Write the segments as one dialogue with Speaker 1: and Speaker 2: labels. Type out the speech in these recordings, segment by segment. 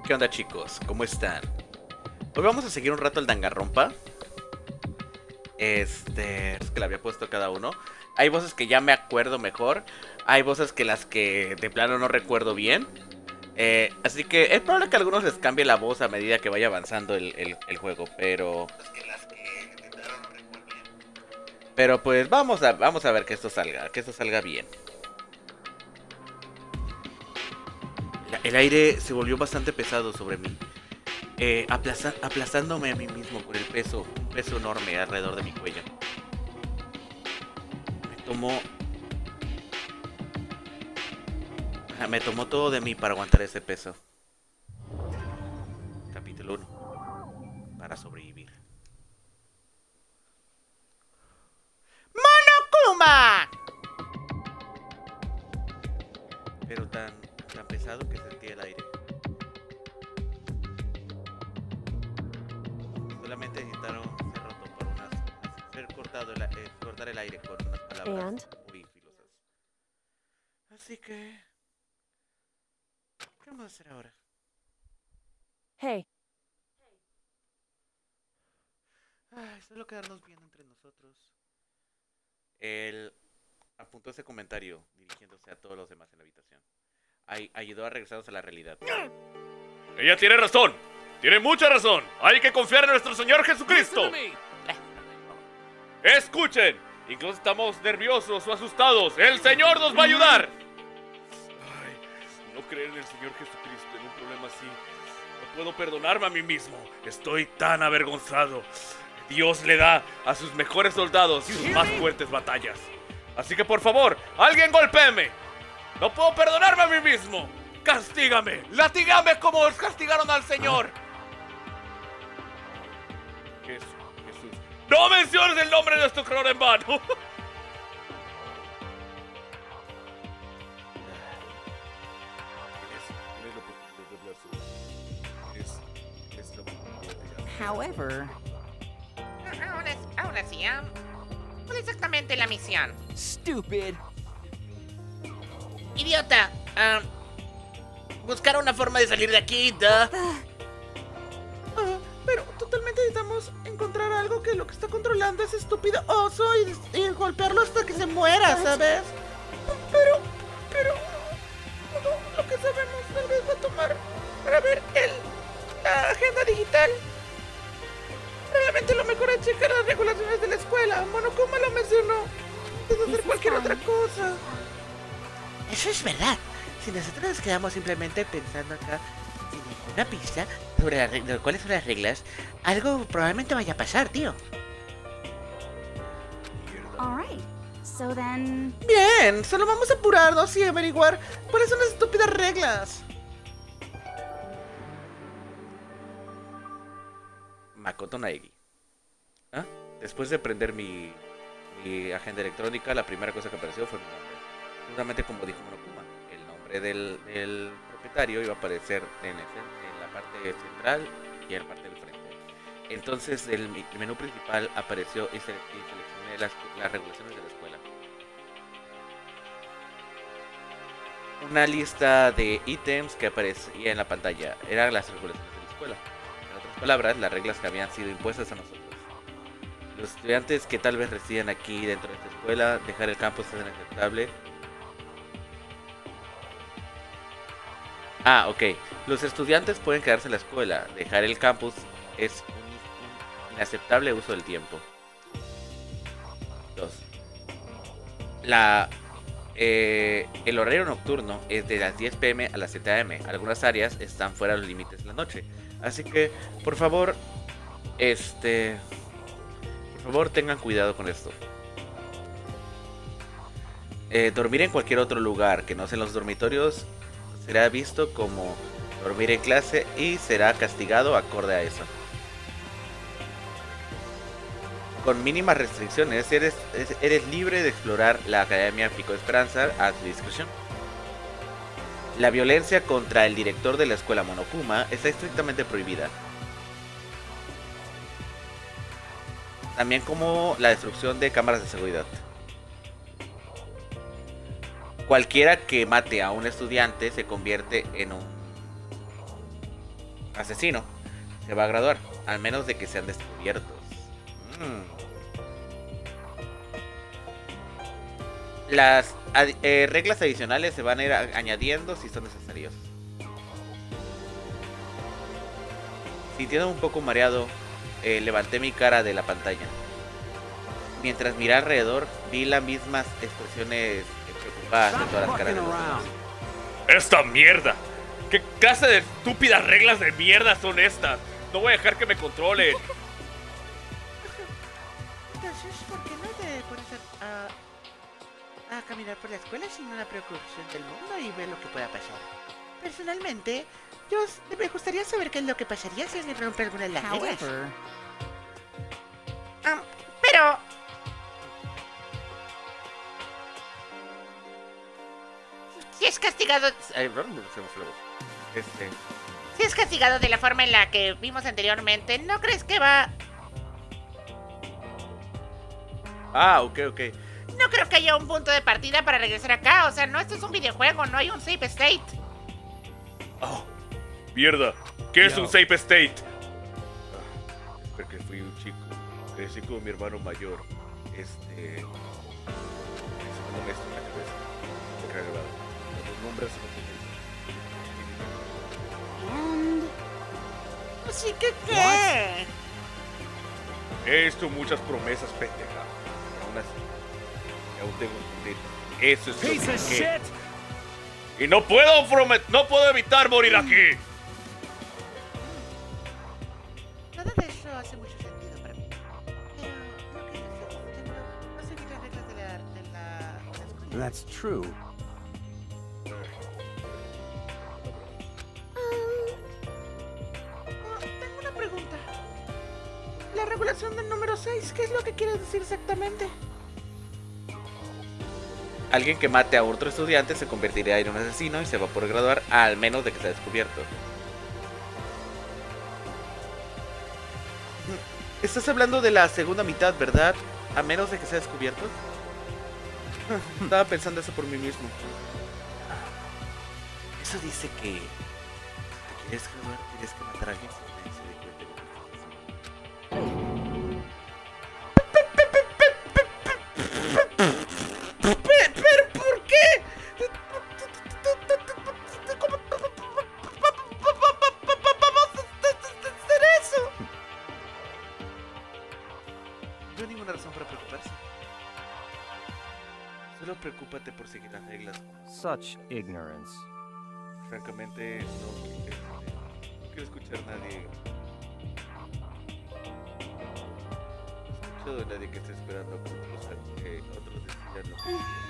Speaker 1: ¿Qué onda, chicos? ¿Cómo están? Hoy vamos a seguir un rato el Danganronpa. Es que le había puesto cada uno. Hay voces que ya me acuerdo mejor. Hay voces que las que de plano no recuerdo bien. Así que es probable que a algunos les cambie la voz a medida que vaya avanzando el juego. Pero pues vamos a ver que esto salga bien. El aire se volvió bastante pesado sobre mí. Aplastándome a mí mismo por un peso enorme alrededor de mi cuello. Me tomó todo de mí para aguantar ese peso. Capítulo 1. Para sobrevivir. ¡Monokuma! Pero tan pesado que sentí el aire. Solamente necesitaron ser roto por ser cortar el aire con unas palabras muy filosas. Así que, ¿qué vamos a hacer ahora?
Speaker 2: Hey.
Speaker 1: Ay, solo quedarnos viendo entre nosotros. Él apuntó ese comentario dirigiéndose a todos los demás en la habitación. Ayudó a regresarnos a la realidad.
Speaker 3: Ella tiene razón. Tiene mucha razón. Hay que confiar en nuestro Señor Jesucristo. Escuchen. Incluso estamos nerviosos o asustados. El Señor nos va a ayudar. Ay, no creer en el Señor Jesucristo en un problema así. No puedo perdonarme a mí mismo. Estoy tan avergonzado. Dios le da a sus mejores soldados sus más fuertes batallas. Así que por favor, alguien golpéeme. No puedo perdonarme a mí mismo. Castígame, latígame como castigaron al Señor. Jesús. No menciones el nombre de nuestro creador en vano.
Speaker 2: However,
Speaker 4: Aún así, ¿cuál es exactamente la misión?
Speaker 2: stupid.
Speaker 4: ¡Idiota! Buscar una forma de salir de aquí, duh.
Speaker 1: Pero totalmente necesitamos encontrar algo que lo que está controlando ese estúpido oso y golpearlo hasta que se muera, ¿sabes? Pero lo que sabemos tal vez va a tomar para ver la agenda digital. Realmente lo mejor es checar las regulaciones de la escuela. Monokuma lo mencionó. Es hacer cualquier otra cosa. Eso es verdad. Si nosotros nos quedamos simplemente pensando acá sin ninguna pista sobre cuáles son las reglas, algo probablemente vaya a pasar, tío.
Speaker 5: Alright, so then...
Speaker 1: Bien, solo vamos a apurarnos y averiguar cuáles son las estúpidas reglas. Makoto Naegi. ¿Ah? Después de prender mi agenda electrónica, la primera cosa que apareció fue mi nombre. Justamente como dijo Monokuma, el nombre del propietario iba a aparecer en la parte central y en la parte del frente. Entonces el menú principal apareció y seleccioné las regulaciones de la escuela. Una lista de ítems que aparecía en la pantalla eran las regulaciones de la escuela. En otras palabras, las reglas que habían sido impuestas a nosotros. Los estudiantes que tal vez residen aquí dentro de esta escuela, dejar el campus es inaceptable. Ok. Los estudiantes pueden quedarse en la escuela. Dejar el campus es un inaceptable uso del tiempo. 2. El horario nocturno es de las 10 p.m. a las 7 a.m. Algunas áreas están fuera de los límites de la noche. Así que, por favor, tengan cuidado con esto. Dormir en cualquier otro lugar que no sea en los dormitorios será visto como dormir en clase y será castigado acorde a eso. Con mínimas restricciones, eres libre de explorar la Academia Pico de Esperanza a tu discreción. La violencia contra el director de la escuela Monokuma está estrictamente prohibida. También como la destrucción de cámaras de seguridad. Cualquiera que mate a un estudiante se convierte en asesino se va a graduar, al menos de que sean descubiertos. Las reglas adicionales se van a ir añadiendo si son necesarios. Sintiendo un poco mareado, levanté mi cara de la pantalla. Mientras miré alrededor, vi las mismas expresiones preocupadas de todas las caras de los demás.
Speaker 3: ¡Esta mierda! ¿Qué clase de estúpidas reglas de mierda son estas? No voy a dejar que me controlen.
Speaker 6: Entonces, ¿por qué no te pones a caminar por la escuela sin una preocupación del mundo y ver lo que pueda pasar? Personalmente, me gustaría saber qué es lo que pasaría si alguien rompe alguna de las reglas.
Speaker 2: However,
Speaker 6: Pero... Si es castigado... Si es castigado de la forma en la que vimos anteriormente, ¿no crees que va...?
Speaker 1: Ah, ok.
Speaker 6: No creo que haya un punto de partida para regresar acá. O sea, no, esto es un videojuego, no hay un save state.
Speaker 3: Oh, mierda. ¿Qué es un safe state?
Speaker 1: Porque fui un chico. Crecí con mi hermano mayor. Eso no me está en la cabeza. Los nombres
Speaker 5: And
Speaker 6: Así que, ¿qué?
Speaker 3: He hecho muchas promesas pendejas.
Speaker 1: aún así. Aún tengo que cumplir. Eso es lo que...
Speaker 3: Y no puedo evitar morir aquí.
Speaker 6: Nada de eso hace mucho sentido para mí. Pero lo que yo sé es que no seguir las reglas de la escuela.
Speaker 7: That's true.
Speaker 6: Tengo una pregunta. La regulación del número 6, ¿qué es lo que quiere decir exactamente?
Speaker 1: Alguien que mate a otro estudiante se convertirá en un asesino y se va por graduar, al menos de que sea descubierto. Estás hablando de la segunda mitad, ¿verdad? A menos de que sea descubierto. Estaba pensando eso por mí mismo. Eso dice que... Si te quieres graduar, tienes que matar a alguien sin que nadie se dé cuenta de lo que estás haciendo. ¿Pero por qué? ¿Cómo vamos a hacer eso? No hay ninguna razón para preocuparse. Solo preocúpate por seguir las reglas.
Speaker 7: Such ignorance.
Speaker 1: Francamente, no quiero escuchar a nadie. No he escuchado a nadie que esté esperando que otros decidan lo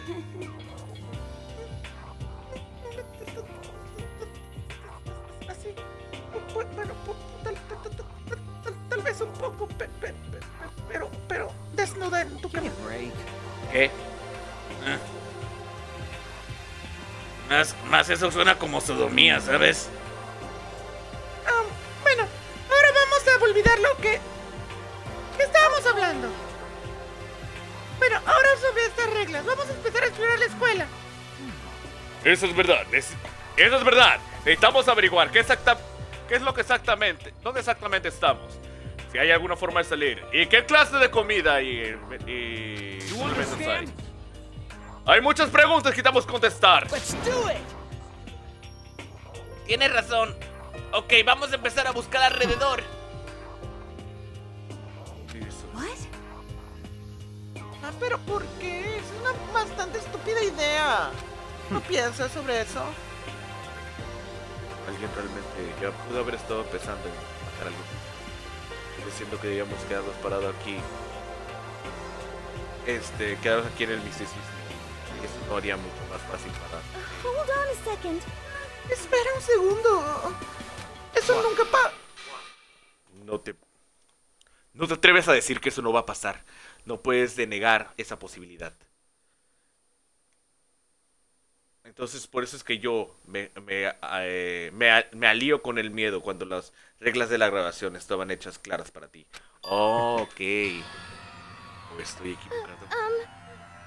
Speaker 1: que así. Bueno, tal vez un poco, pero desnuda en tu cama. ¿Qué? Más eso suena como sodomía, ¿sabes?
Speaker 6: Bueno, ahora vamos a olvidar lo que estábamos hablando. Bueno, ahora sobre estas reglas, vamos a empezar a explorar la escuela.
Speaker 3: Eso es verdad. Eso es verdad. Necesitamos averiguar dónde exactamente estamos. Si hay alguna forma de salir. Y qué clase de comida y suplementos hay. Hay muchas preguntas que necesitamos contestar.
Speaker 4: Tienes razón. Ok, vamos a empezar a buscar alrededor.
Speaker 6: Pero ¿por qué? Es una bastante estúpida idea. ¿No piensas sobre eso?
Speaker 1: Alguien realmente ya pudo haber estado pensando en matar a alguien. Diciendo que debíamos quedarnos parados aquí. Quedarnos aquí en el misticismo. Y eso no haría mucho más fácil para...
Speaker 5: hold on a second.
Speaker 6: Espera un segundo. Eso nunca
Speaker 1: No te atreves a decir que eso no va a pasar. No puedes denegar esa posibilidad. Entonces por eso es que yo me alío con el miedo cuando las reglas de la grabación estaban hechas claras para ti. Oh, ok. ¿O estoy equivocado?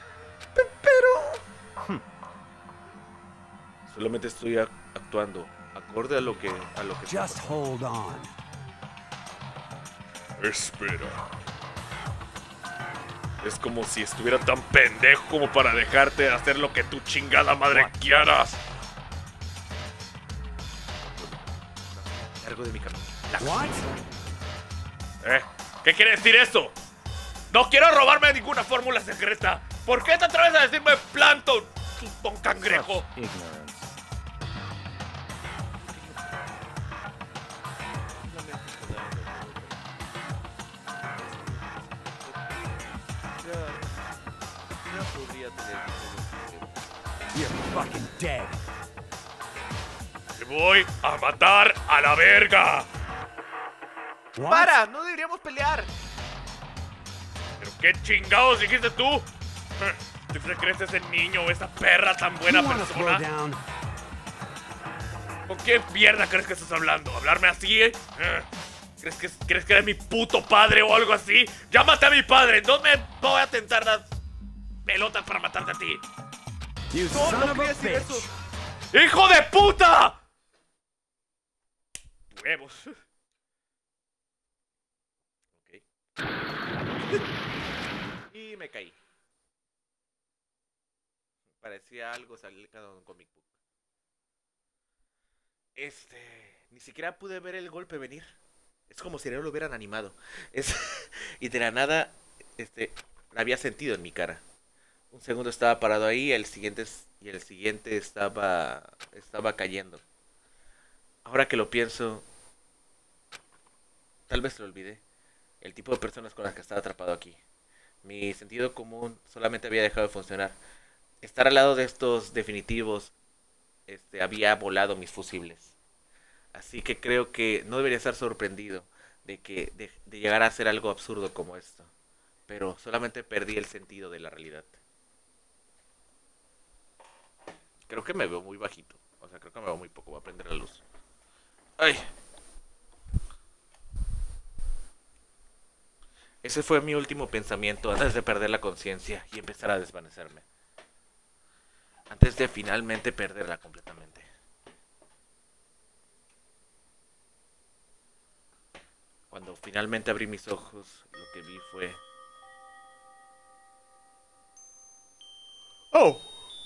Speaker 6: Pero...
Speaker 1: Solamente estoy actuando acorde a lo que
Speaker 8: Just hold on.
Speaker 3: Espera. Es como si estuviera tan pendejo como para dejarte hacer lo que tu chingada madre quieras.
Speaker 1: Largo de mi camino.
Speaker 8: What?
Speaker 3: ¿Qué quiere decir eso? No quiero robarme ninguna fórmula secreta. ¿Por qué te atreves a decirme Plankton, don cangrejo?
Speaker 7: Such ignorance.
Speaker 8: You're fucking dead.
Speaker 3: Te voy a matar a la verga.
Speaker 8: What?
Speaker 1: ¡Para! ¡No deberíamos pelear!
Speaker 3: ¿Pero qué chingados dijiste tú? ¿Tú te crees ese niño o esa perra tan buena
Speaker 8: You wanna throw
Speaker 3: persona?
Speaker 8: down?
Speaker 3: ¿Con qué mierda crees que estás hablando? ¿Hablarme así, eh? ¿Crees que eres mi puto padre o algo así? ¡Llámate a mi padre! No me voy a tentar las pelotas para matarte a ti.
Speaker 8: You
Speaker 1: No,
Speaker 8: son
Speaker 1: no
Speaker 8: of
Speaker 1: quería
Speaker 8: a
Speaker 1: decir
Speaker 8: bitch.
Speaker 1: eso.
Speaker 3: ¡Hijo de puta! Huevos.
Speaker 1: Y me caí. Parecía algo sacado de un comic book. Ni siquiera pude ver el golpe venir. Es como si no lo hubieran animado. Y de la nada, la había sentido en mi cara. Un segundo estaba parado ahí, el siguiente estaba cayendo. Ahora que lo pienso, tal vez lo olvidé. El tipo de personas con las que estaba atrapado aquí. Mi sentido común solamente había dejado de funcionar. Estar al lado de estos definitivos, había volado mis fusibles. Así que creo que no debería estar sorprendido de llegar a hacer algo absurdo como esto. Pero solamente perdí el sentido de la realidad. Creo que me veo muy bajito. O sea, creo que me veo muy poco. Voy a prender la luz. ¡Ay! Ese fue mi último pensamiento antes de perder la conciencia y empezar a desvanecerme. Antes de finalmente perderla completamente. Cuando finalmente abrí mis ojos, lo que vi fue... ¡Oh!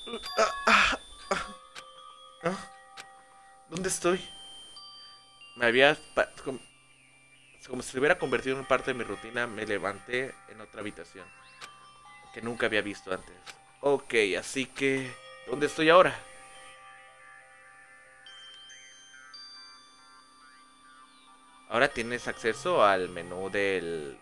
Speaker 1: ¿Dónde estoy? Me había... Como si se hubiera convertido en parte de mi rutina, me levanté en otra habitación que nunca había visto antes. Ok, así que... ¿dónde estoy ahora? Ahora tienes acceso al menú de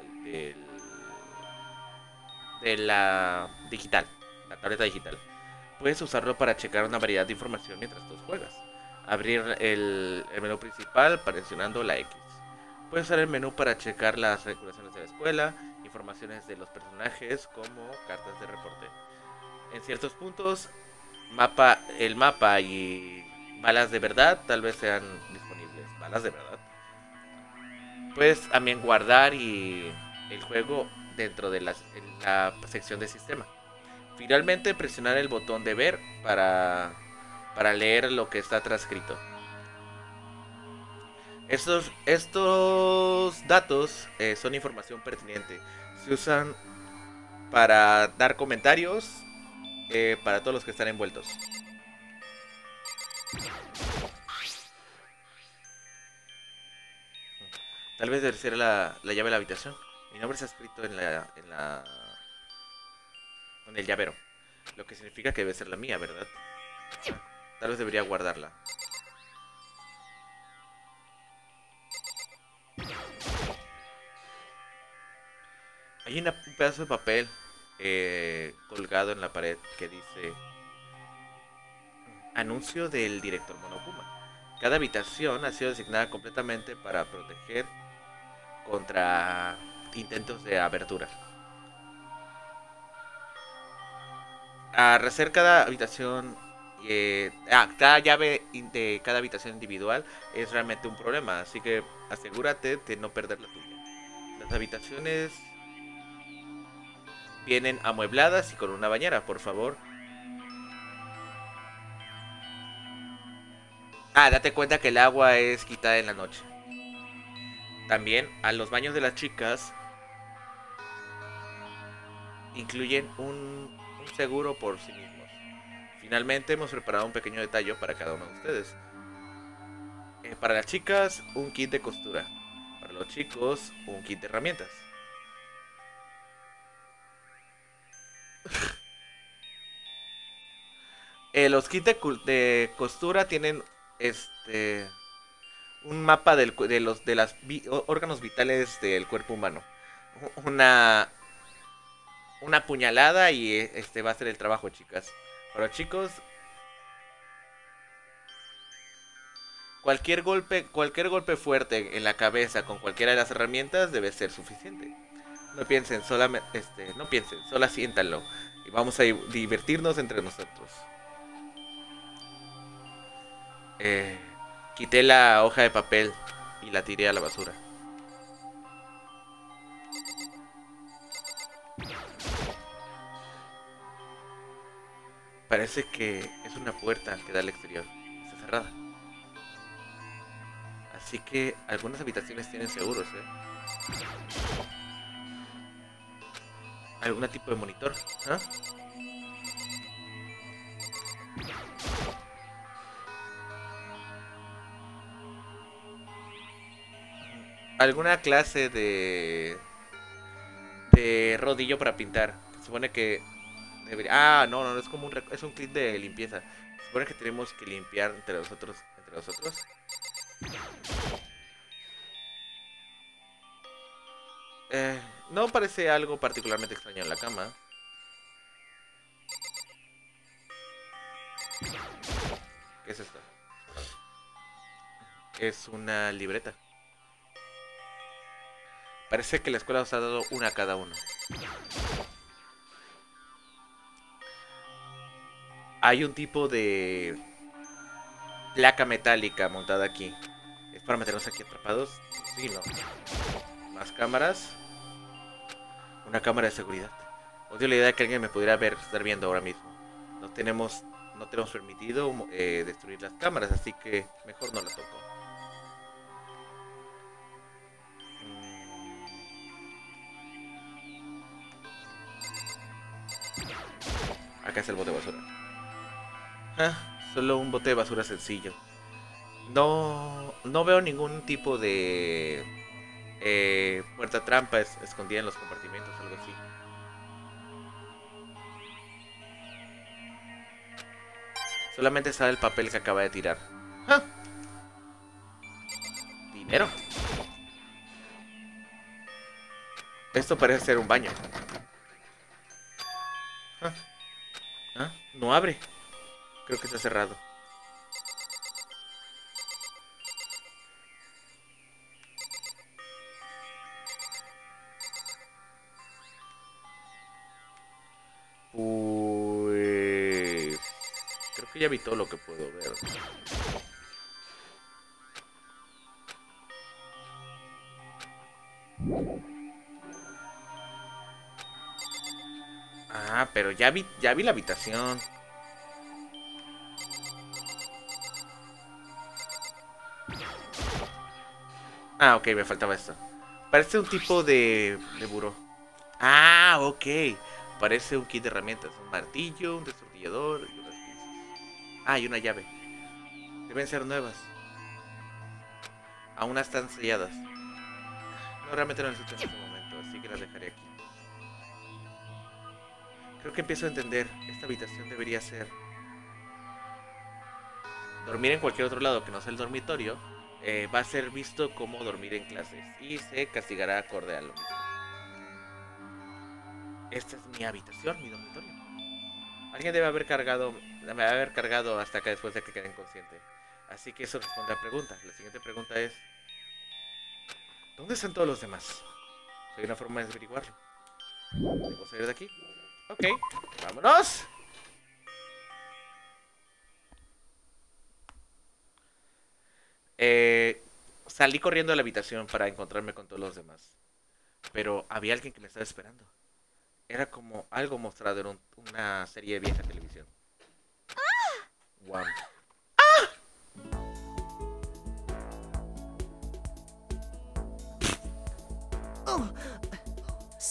Speaker 1: la digital, la tableta digital. Puedes usarlo para checar una variedad de información mientras tú juegas. Abrir el menú principal presionando la X. Puedes usar el menú para checar las regulaciones de la escuela, informaciones de los personajes como cartas de reporte. En ciertos puntos, el mapa y balas de verdad tal vez sean disponibles. Balas de verdad. Puedes también guardar el juego dentro de la sección de sistema. Finalmente presionar el botón de ver para leer lo que está transcrito. Estos datos son información pertinente. Se usan para dar comentarios para todos los que están envueltos. Tal vez debe ser la llave de la habitación. Mi nombre está escrito en el llavero. Lo que significa que debe ser la mía, ¿verdad? Tal vez debería guardarla. Hay un pedazo de papel colgado en la pared que dice: anuncio del director Monokuma. Cada habitación ha sido designada completamente para proteger contra intentos de abertura. Rehacer cada habitación, cada llave de cada habitación individual es realmente un problema, así que asegúrate de no perder la tuya. Las habitaciones vienen amuebladas y con una bañera, por favor. Ah, date cuenta que el agua es quitada en la noche. También a los baños de las chicas incluyen un seguro por sí mismos. Finalmente hemos preparado un pequeño detalle para cada uno de ustedes. Para las chicas, un kit de costura. Para los chicos, un kit de herramientas. Los kits de costura tienen un mapa de los órganos vitales del cuerpo humano. Una puñalada y este va a ser el trabajo, chicas. Para los chicos, cualquier golpe fuerte en la cabeza con cualquiera de las herramientas debe ser suficiente. No piensen, solo siéntanlo y vamos a divertirnos entre nosotros. Quité la hoja de papel y la tiré a la basura. Parece que es una puerta que da al exterior. Está cerrada. Así que algunas habitaciones tienen seguros, ¿Algún tipo de monitor? ¿Ah? Alguna clase de rodillo para pintar. Se supone que debería... Ah, no, es como es un clip de limpieza. Se supone que tenemos que limpiar entre nosotros. No parece algo particularmente extraño en la cama. ¿Qué es esto? Es una libreta. Parece que la escuela os ha dado una a cada uno. Hay un tipo de placa metálica montada aquí. ¿Es para meternos aquí atrapados? Sí, no. Más cámaras. Una cámara de seguridad. Odio la idea de que alguien me pudiera estar viendo ahora mismo. No tenemos permitido destruir las cámaras, así que mejor no la toco. Acá está el bote de basura. Solo un bote de basura sencillo. No veo ningún tipo de puerta trampa escondida en los compartimentos, algo así. Solamente sale el papel que acaba de tirar. Dinero. Esto parece ser un baño. No abre. Creo que está cerrado. Pues... creo que ya vi todo lo que puedo ver. Ah, pero ya vi la habitación. Ah, ok, me faltaba esto. Parece un tipo de buró. Ah, ok. Parece un kit de herramientas. Un martillo, un destornillador y unas pinzas. Ah, y una llave. Deben ser nuevas. Aún están selladas. No, realmente no necesito en este momento, así que las dejaré aquí. Creo que empiezo a entender. Esta habitación debería ser... dormir en cualquier otro lado que no sea el dormitorio. Va a ser visto como dormir en clases. Y se castigará acorde a lo mismo. Esta es mi habitación, mi dormitorio. Alguien debe haber cargado hasta acá después de que quede inconsciente. Así que eso responde a la pregunta. La siguiente pregunta es... ¿dónde están todos los demás? Hay una forma de averiguarlo. ¿Debo salir de aquí? Ok, vámonos. Salí corriendo de la habitación para encontrarme con todos los demás. Pero había alguien que me estaba esperando. Era como algo mostrado en una serie de vieja televisión. Wow.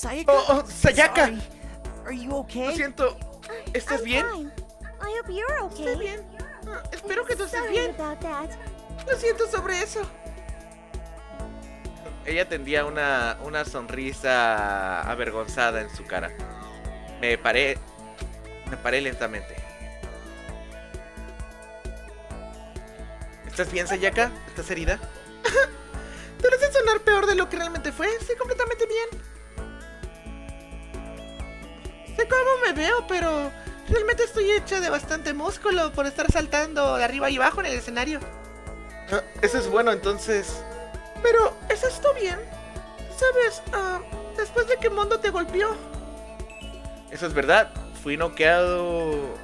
Speaker 2: Sayaka?
Speaker 6: Sayaka.
Speaker 2: Sorry. Are you okay?
Speaker 6: Lo siento. ¿Estás
Speaker 5: I'm
Speaker 6: bien?
Speaker 5: fine. I hope you're okay.
Speaker 6: Estoy bien. Espero que tú estés
Speaker 5: Sorry
Speaker 6: bien.
Speaker 5: about that.
Speaker 6: Lo siento sobre eso. Ella tendía una sonrisa avergonzada en su cara. Me paré lentamente. ¿Estás bien, Sayaka? ¿Estás herida? Te lo haces sonar peor de lo que realmente fue. Estoy completamente bien. Sé cómo me veo, pero realmente estoy hecha de bastante músculo por estar saltando de arriba y abajo en el escenario. Eso es bueno, entonces. Pero, ¿eso está bien? ¿Sabes? Después de que Mondo te golpeó. Eso es verdad. Fui noqueado.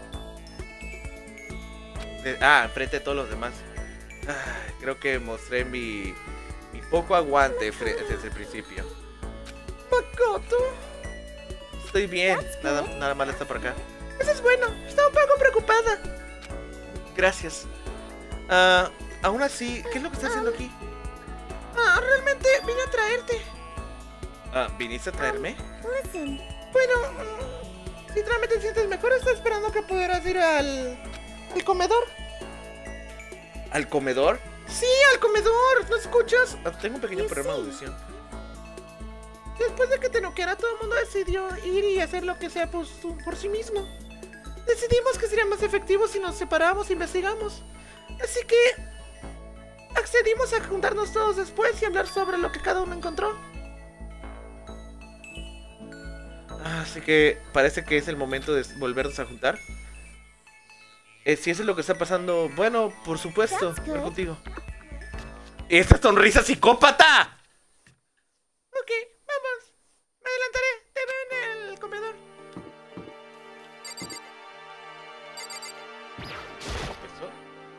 Speaker 6: Frente a todos los demás. Creo que mostré mi poco aguante desde el principio. Makoto. Estoy bien. Nada mal está por acá. Eso es bueno. Estaba un poco preocupada. Gracias. Aún así, ¿qué es lo que estás haciendo aquí? Realmente vine a traerte. ¿Viniste a traerme?
Speaker 5: Listen,
Speaker 6: Bueno, si realmente te sientes mejor, estoy esperando que pudieras ir al comedor. ¿Al comedor? Sí, al comedor. ¿No escuchas? Tengo un pequeño problema de audición. Después de que te noqueara, todo el mundo decidió ir y hacer lo que sea por sí mismo. Decidimos que sería más efectivo si nos separamos e investigamos. Así que accedimos a juntarnos todos después y hablar sobre lo que cada uno encontró. Así que parece que es el momento de volvernos a juntar. Si eso es lo que está pasando, bueno, por supuesto, voy contigo. ¡Esta sonrisa psicópata! Ok, vamos. Me adelantaré. Te veo en el comedor. ¿Eso?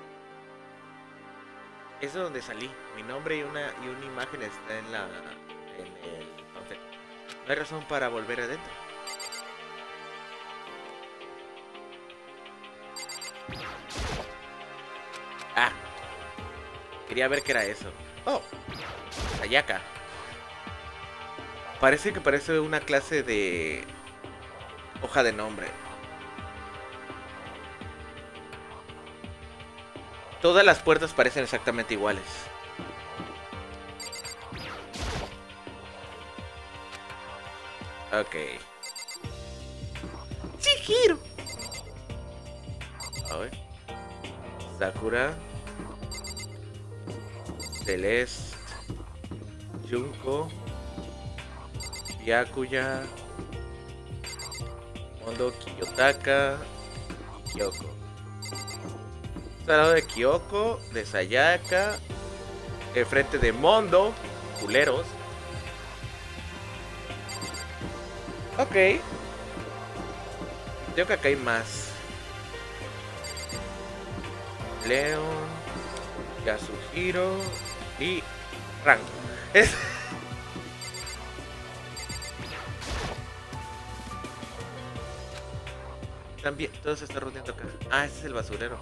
Speaker 6: Es de donde salí. Mi nombre y una imagen está en el papel. No hay razón para volver adentro. Quería ver qué era eso. Oh, Sayaka. Parece una clase de hoja de nombre. Todas las puertas parecen exactamente iguales. Ok. Chihiro. A ver. Sakura. Celeste. Junko. Byakuya. Mondo, Kiyotaka. Kyoko. Está al lado de Kyoko, de Sayaka. Enfrente de Mondo. Culeros. Ok. Creo que acá hay más. Leon, Yasuhiro y Rango. También, todo se está rodeando acá. Ese es el basurero.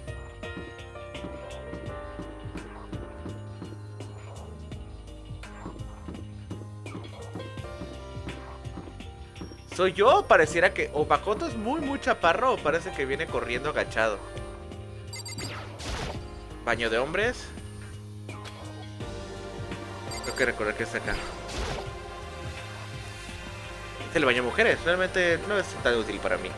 Speaker 6: ¿Soy yo? Pareciera que... O Makoto es muy chaparro o parece que viene corriendo agachado. Baño de hombres. Tengo que recordar que está acá. Es el baño de mujeres. Realmente no es tan útil para mí.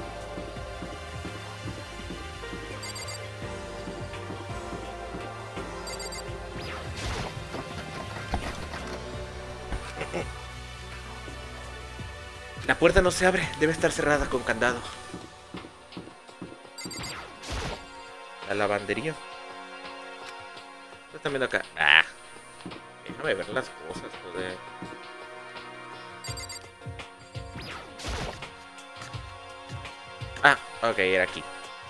Speaker 6: La puerta no se abre, debe estar cerrada con candado. La lavandería. ¿Qué están viendo acá? Déjame ver las cosas, joder. Ok, era aquí.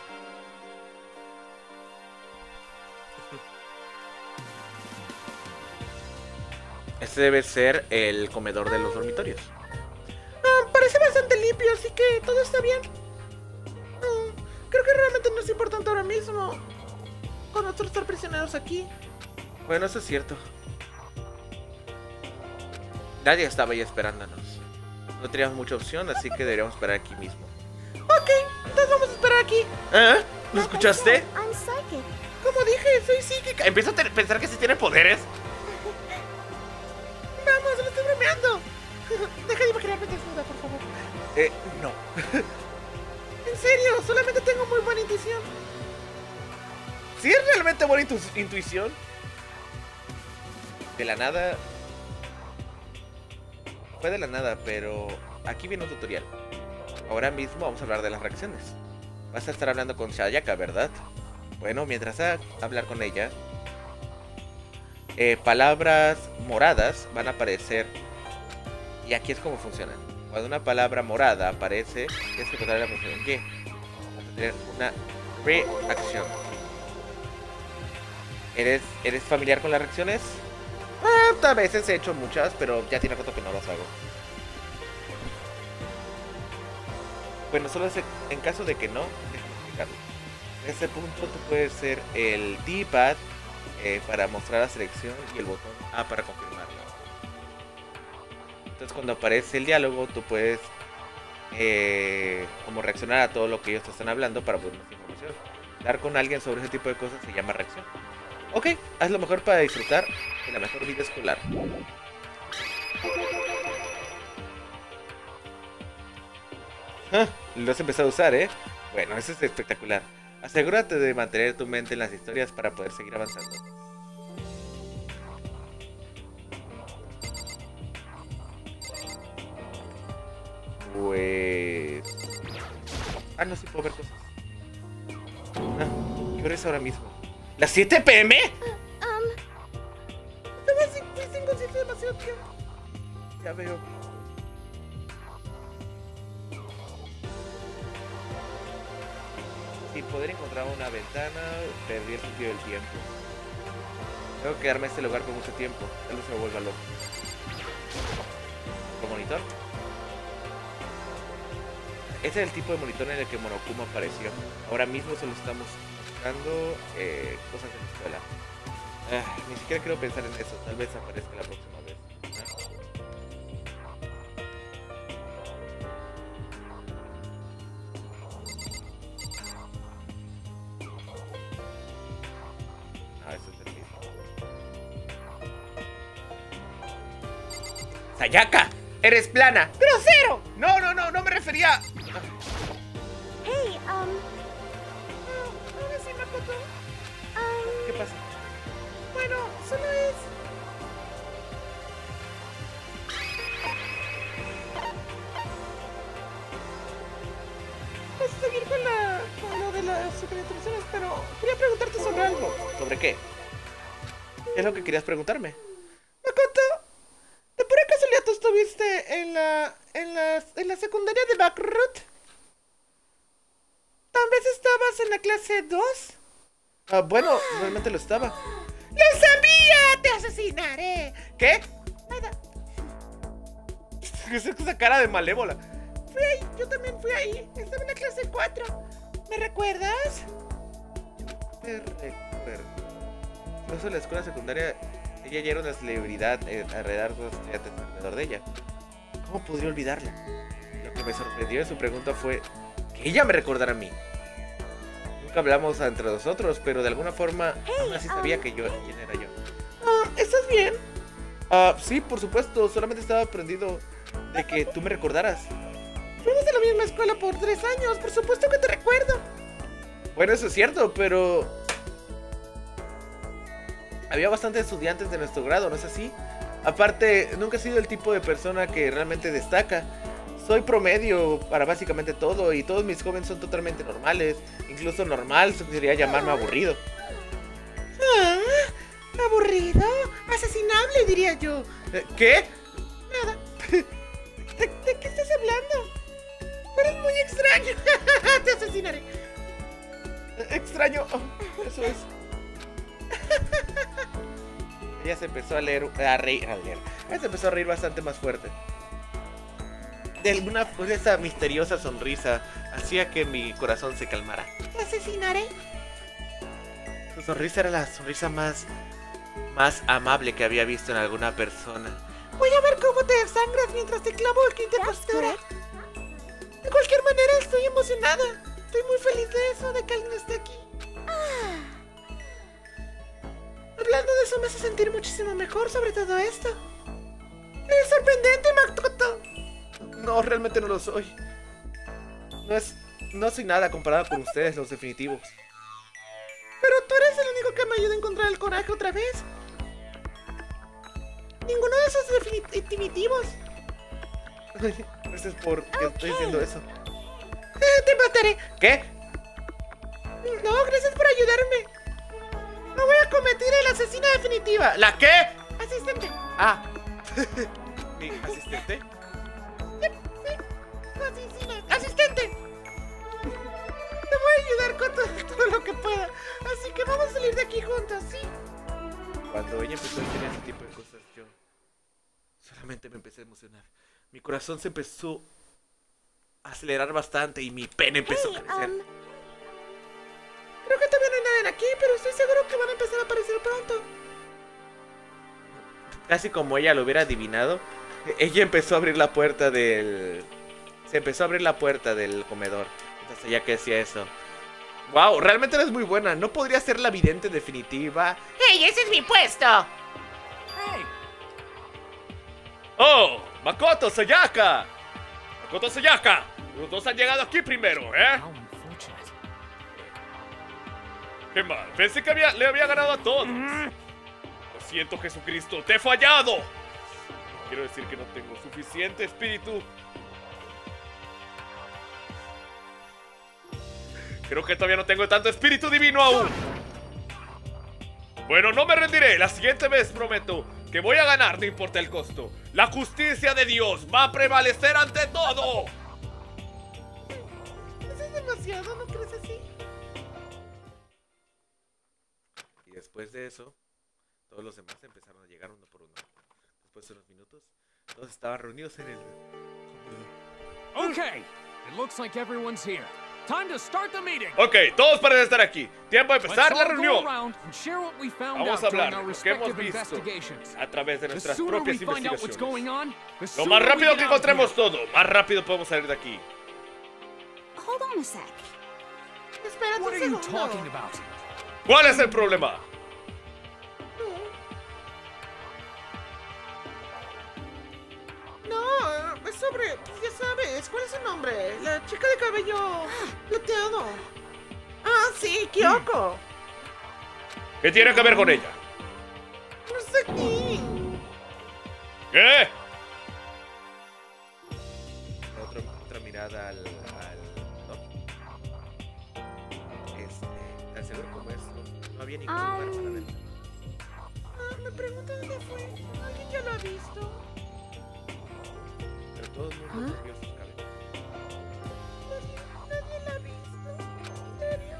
Speaker 6: Este debe ser el comedor de los dormitorios. Parece bastante limpio, así que todo está bien. Creo que realmente no es importante ahora mismo con nosotros estar prisioneros aquí. Bueno, eso es cierto. Nadie estaba ahí esperándonos.
Speaker 1: No teníamos mucha opción, así que deberíamos esperar aquí mismo.
Speaker 6: Ok, entonces vamos a esperar aquí.
Speaker 1: ¿Eh? ¿Lo escuchaste?
Speaker 5: I'm psychic.
Speaker 6: Como dije, soy psíquica.
Speaker 1: Empiezo a pensar que sí tiene poderes.
Speaker 6: Vamos, lo estoy bromeando. Deja de imaginarme desnuda, por favor.
Speaker 1: No.
Speaker 6: En serio, solamente tengo muy buena intuición.
Speaker 1: ¿Sí es realmente buena intuición? De la nada. Fue de la nada, pero aquí viene un tutorial. Ahora mismo vamos a hablar de las reacciones. Vas a estar hablando con Sayaka, ¿verdad? Bueno, mientras a hablar con ella, palabras moradas van a aparecer. Y aquí es como funciona. Cuando una palabra morada aparece, tienes que encontrar la función Y. Vamos a tener una reacción. ¿Eres familiar con las reacciones? A veces he hecho muchas, pero ya tiene rato que no las hago. Bueno, solo es en caso de que no, déjame explicarlo. En este punto tú puedes ser el D-pad para mostrar la selección y el botón A para confirmarlo. Entonces cuando aparece el diálogo tú puedes como reaccionar a todo lo que ellos te están hablando para poner más información. Dar con alguien sobre ese tipo de cosas se llama reacción. Ok, haz lo mejor para disfrutar de la mejor vida escolar. Lo has empezado a usar, ¿eh? Bueno, eso es espectacular. Asegúrate de mantener tu mente en las historias para poder seguir avanzando. Pues... no, sí puedo ver cosas. ¿Qué hora es ahora mismo? ¿Las 7 p.m.?
Speaker 6: Estaba sin conciencia demasiado tiempo.
Speaker 1: Ya veo. Sin poder encontrar una ventana, perdí el sentido del tiempo. Tengo que quedarme en este lugar por mucho tiempo. Tal vez se me vuelva loco. ¿Con monitor? Ese es el tipo de monitor en el que Monokuma apareció. Ahora mismo solo estamos buscando cosas de la escuela. Ni siquiera quiero pensar en eso. Tal vez aparezca la próxima vez. Eso es el mismo. ¡Sayaka! ¡Eres plana!
Speaker 6: ¡Grosero!
Speaker 1: No me refería.
Speaker 5: Hey,
Speaker 6: Ahora sí, Makoto.
Speaker 1: ¿Qué pasa?
Speaker 6: Bueno, solo es... Vas a seguir con lo de las superinstrucciones, pero quería preguntarte sobre algo.
Speaker 1: ¿Sobre qué? ¿Qué es lo que querías preguntarme?
Speaker 6: Makoto, ¿de pura casualidad tú estuviste en la secundaria de Backroot? ¿Tal vez estabas en la clase 2?
Speaker 1: Bueno, realmente lo estaba.
Speaker 6: ¡Lo sabía! ¡Te asesinaré!
Speaker 1: ¿Qué?
Speaker 6: Nada.
Speaker 1: Esa cara de malévola.
Speaker 6: Fui ahí, yo también fui ahí. Estaba en la clase 4. ¿Me recuerdas?
Speaker 1: Te recuerdo. Incluso en la escuela secundaria, ella ya era una celebridad alrededor de ella. ¿Cómo podría olvidarla? Lo que me sorprendió en su pregunta fue que ella me recordara a mí. Nunca hablamos entre nosotros, pero de alguna forma aún así sabía que quién era yo.
Speaker 6: ¿Estás bien?
Speaker 1: Sí, por supuesto, solamente estaba aprendido de que tú me recordaras.
Speaker 6: Fuimos a la misma escuela por 3 años, por supuesto que te recuerdo.
Speaker 1: Bueno, eso es cierto, pero había bastantes estudiantes de nuestro grado, ¿no es así? Aparte, nunca he sido el tipo de persona que realmente destaca. Soy promedio para básicamente todo y todos mis jóvenes son totalmente normales. Incluso normal sería llamarme aburrido.
Speaker 6: ¿Aburrido? Asesinable, diría yo.
Speaker 1: ¿Qué?
Speaker 6: Nada. ¿De qué estás hablando? Eres muy extraño. Te asesinaré.
Speaker 1: Extraño. Eso es. Ella se empezó a reír. Ella se empezó a reír bastante más fuerte. De alguna forma, esa misteriosa sonrisa hacía que mi corazón se calmara.
Speaker 6: ¿Te asesinaré?
Speaker 1: Su sonrisa era la sonrisa más amable que había visto en alguna persona.
Speaker 6: Voy a ver cómo te desangras mientras te clavo el kit de costura. De cualquier manera, estoy emocionada. Estoy muy feliz de eso, de que alguien esté aquí. Hablando de eso me hace sentir muchísimo mejor sobre todo esto. Es sorprendente, Makoto.
Speaker 1: No, realmente no lo soy. No soy nada comparado con ustedes, los definitivos.
Speaker 6: Pero tú eres el único que me ayuda a encontrar el coraje otra vez. Ninguno de esos definitivos.
Speaker 1: Gracias por que estoy diciendo eso.
Speaker 6: Te mataré.
Speaker 1: ¿Qué?
Speaker 6: No, gracias por ayudarme. No voy a cometer el asesino definitiva.
Speaker 1: ¿La qué?
Speaker 6: Asistente.
Speaker 1: Ah. ¿Mi asistente?
Speaker 6: Asistente. Te voy a ayudar con todo lo que pueda. Así que vamos a salir de aquí juntos, ¿sí?
Speaker 1: Cuando ella empezó a decir ese tipo de cosas, yo solamente me empecé a emocionar. Mi corazón se empezó a acelerar bastante y mi pene empezó a crecer.
Speaker 6: Creo que todavía no hay nadie aquí, pero estoy seguro que van a empezar a aparecer pronto.
Speaker 1: Casi como ella lo hubiera adivinado, ella empezó a abrir la puerta del... Se empezó a abrir la puerta del comedor. Entonces ella que decía eso. Wow, realmente eres muy buena. ¿No podría ser la vidente definitiva?
Speaker 4: ¡Hey, ese es mi puesto!
Speaker 8: Hey,
Speaker 3: ¡Oh! ¡Makoto Sayaka! ¡Makoto Sayaka! Los dos han llegado aquí primero, ¿eh?
Speaker 8: how unfortunate.
Speaker 3: ¡Qué mal! Pensé que le había ganado a todos. Lo siento, Jesucristo, te he fallado. Quiero decir que no tengo suficiente espíritu. Creo que todavía no tengo tanto espíritu divino aún. Bueno, no me rendiré. La siguiente vez prometo que voy a ganar, no importa el costo. La justicia de Dios va a prevalecer ante todo.
Speaker 6: Eso es demasiado, ¿no crees así?
Speaker 1: Y después de eso, todos los demás empezaron a llegar uno por uno. Después de unos minutos, todos estaban reunidos en el...
Speaker 8: Okay, it looks like everyone's here. Time to start the meeting.
Speaker 3: Ok, todos parecen estar aquí. Tiempo de empezar la reunión.
Speaker 8: Vamos
Speaker 3: a hablar de lo que hemos visto a través de nuestras propias investigaciones. Lo más rápido que encontremos todo, más rápido podemos salir de aquí.
Speaker 5: Hold on a sec.
Speaker 6: Espérate
Speaker 8: What
Speaker 6: un
Speaker 8: are you
Speaker 6: segundo.
Speaker 8: talking about?
Speaker 3: ¿Cuál es el problema?
Speaker 6: No, es sobre... Ya sabes, ¿cuál es su nombre? La chica de cabello plateado. Ah, sí, Kyoko.
Speaker 3: ¿Qué tiene que ver con ella?
Speaker 6: No sé quién.
Speaker 3: ¿Qué?
Speaker 1: Otra mirada al ¿no? Tan seguro como es, no había ningún lugar para ver.
Speaker 6: Me pregunto dónde fue. ¿Alguien ya lo ha visto?
Speaker 1: Pero todo el mundo movió sus cabezas.
Speaker 6: Nadie la ha visto. ¿En serio?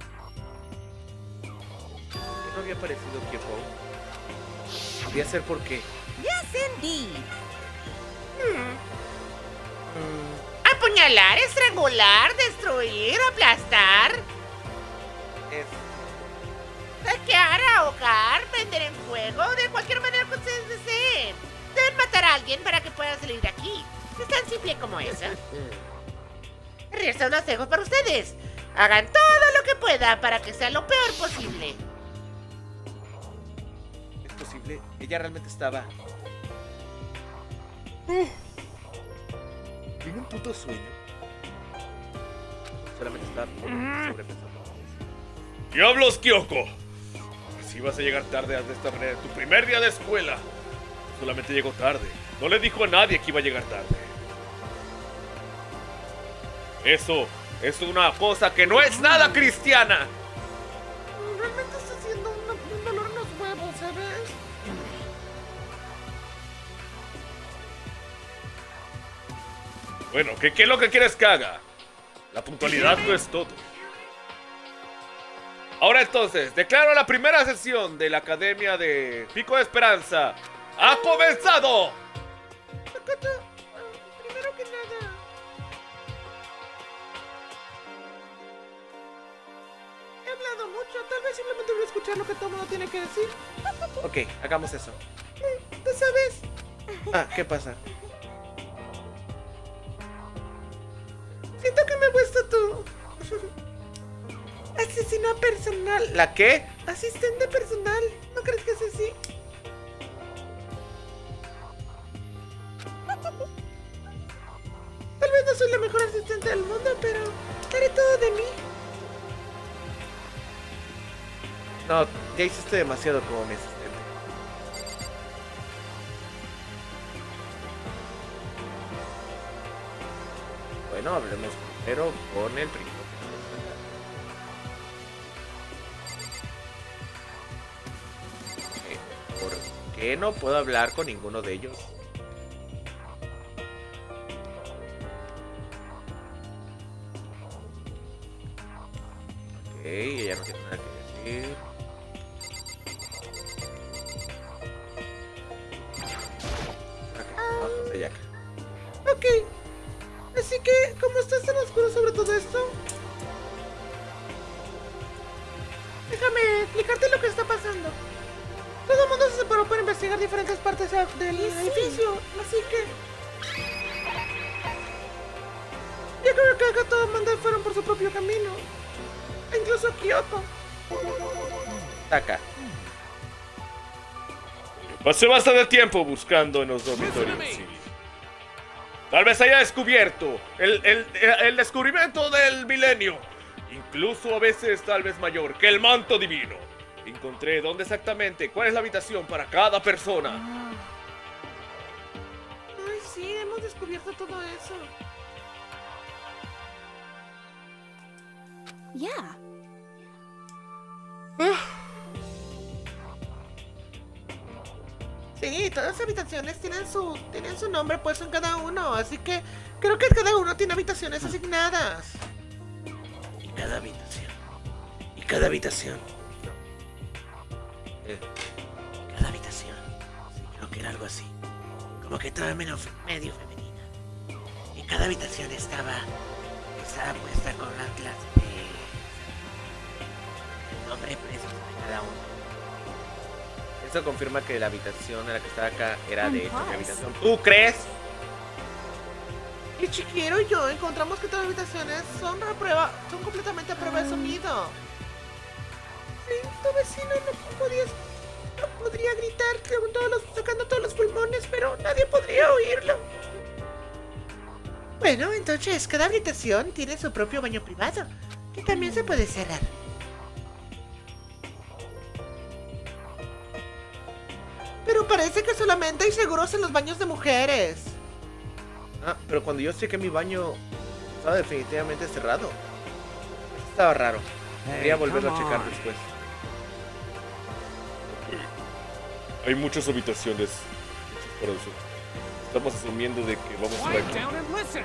Speaker 1: ¿Qué no había aparecido Kyoko? Podría ser porque...
Speaker 5: Yes, indeed.
Speaker 4: Apuñalar, estrangular, destruir, aplastar, saquear, ahogar, prender en fuego, de cualquier manera que ustedes deseen. Deben matar a alguien para que puedan salir de aquí. Es tan simple como eso. El resto los dejo para ustedes. Hagan todo lo que puedan para que sea lo peor posible.
Speaker 1: Es posible, ella realmente estaba... ¿En un puto sueño? Solamente estaba sobrepensando.
Speaker 3: ¡Diablos, Kyoko! Así vas a llegar tarde de esta manera en tu primer día de escuela. Solamente llegó tarde. No le dijo a nadie que iba a llegar tarde. Eso es una cosa que no es nada cristiana.
Speaker 6: Realmente está haciendo un dolor en los huevos, ¿sabes?
Speaker 3: Bueno, ¿qué es lo que quieres que haga? La puntualidad no es todo. Ahora entonces, declaro la primera sesión de la Academia de Pico de Esperanza. ¡Ha comenzado!
Speaker 6: Makoto, primero que nada... He hablado mucho, tal vez simplemente voy a escuchar lo que todo el mundo tiene que decir.
Speaker 1: Ok, hagamos eso.
Speaker 6: ¿Tú sabes?
Speaker 1: Ah, ¿qué pasa?
Speaker 6: Siento que me he puesto tu asesino personal.
Speaker 1: ¿La qué?
Speaker 6: Asistente personal. ¿No crees que es así? Tal vez no soy la mejor asistente del mundo, pero haré todo de mí.
Speaker 1: No, ya hiciste demasiado como mi asistente. Bueno, hablemos primero con el primo. ¿Por qué no puedo hablar con ninguno de ellos? Ok, ella no tiene nada que decir. Vamos allá.
Speaker 6: Ok. Así que, ¿cómo estás tan oscuro sobre todo esto? Déjame explicarte lo que está pasando. Todo el mundo se separó para investigar diferentes partes del edificio, así que... Yo creo que acá todo el mundo fueron por su propio camino. E incluso Kyoto.
Speaker 1: Taka.
Speaker 3: Pasé bastante tiempo buscando en los dormitorios. Sí. Tal vez haya descubierto el descubrimiento del milenio. Incluso a veces tal vez mayor que el manto divino. Encontré dónde exactamente, cuál es la habitación para cada persona.
Speaker 6: Ay, sí, hemos descubierto todo eso.
Speaker 5: Yeah.
Speaker 6: Sí, todas las habitaciones tienen su nombre puesto en cada uno, así que creo que cada uno tiene habitaciones asignadas.
Speaker 1: Y cada habitación. Y cada habitación.
Speaker 4: Cada habitación. Sí, creo que era algo así. Como que estaba medio femenina. Y cada habitación estaba puesta con las clases de... el nombre preso de cada uno.
Speaker 1: Eso confirma que la habitación en la que estaba acá era de hecho mi habitación. ¿Tú crees?
Speaker 6: Y Chiquero y yo encontramos que todas las habitaciones son completamente a prueba de sonido. Sí, tu vecino no podría gritar sacando todos los pulmones, pero nadie podría oírlo. Bueno, entonces cada habitación tiene su propio baño privado, que también se puede cerrar. Pero parece que solamente hay seguros en los baños de mujeres.
Speaker 1: Ah, pero cuando yo chequé mi baño estaba definitivamente cerrado. Esto estaba raro. Debería volverlo a checar después.
Speaker 3: Hay muchas habitaciones. Por eso. Estamos asumiendo de que vamos a ir
Speaker 8: Quiet
Speaker 3: aquí.
Speaker 8: down and listen.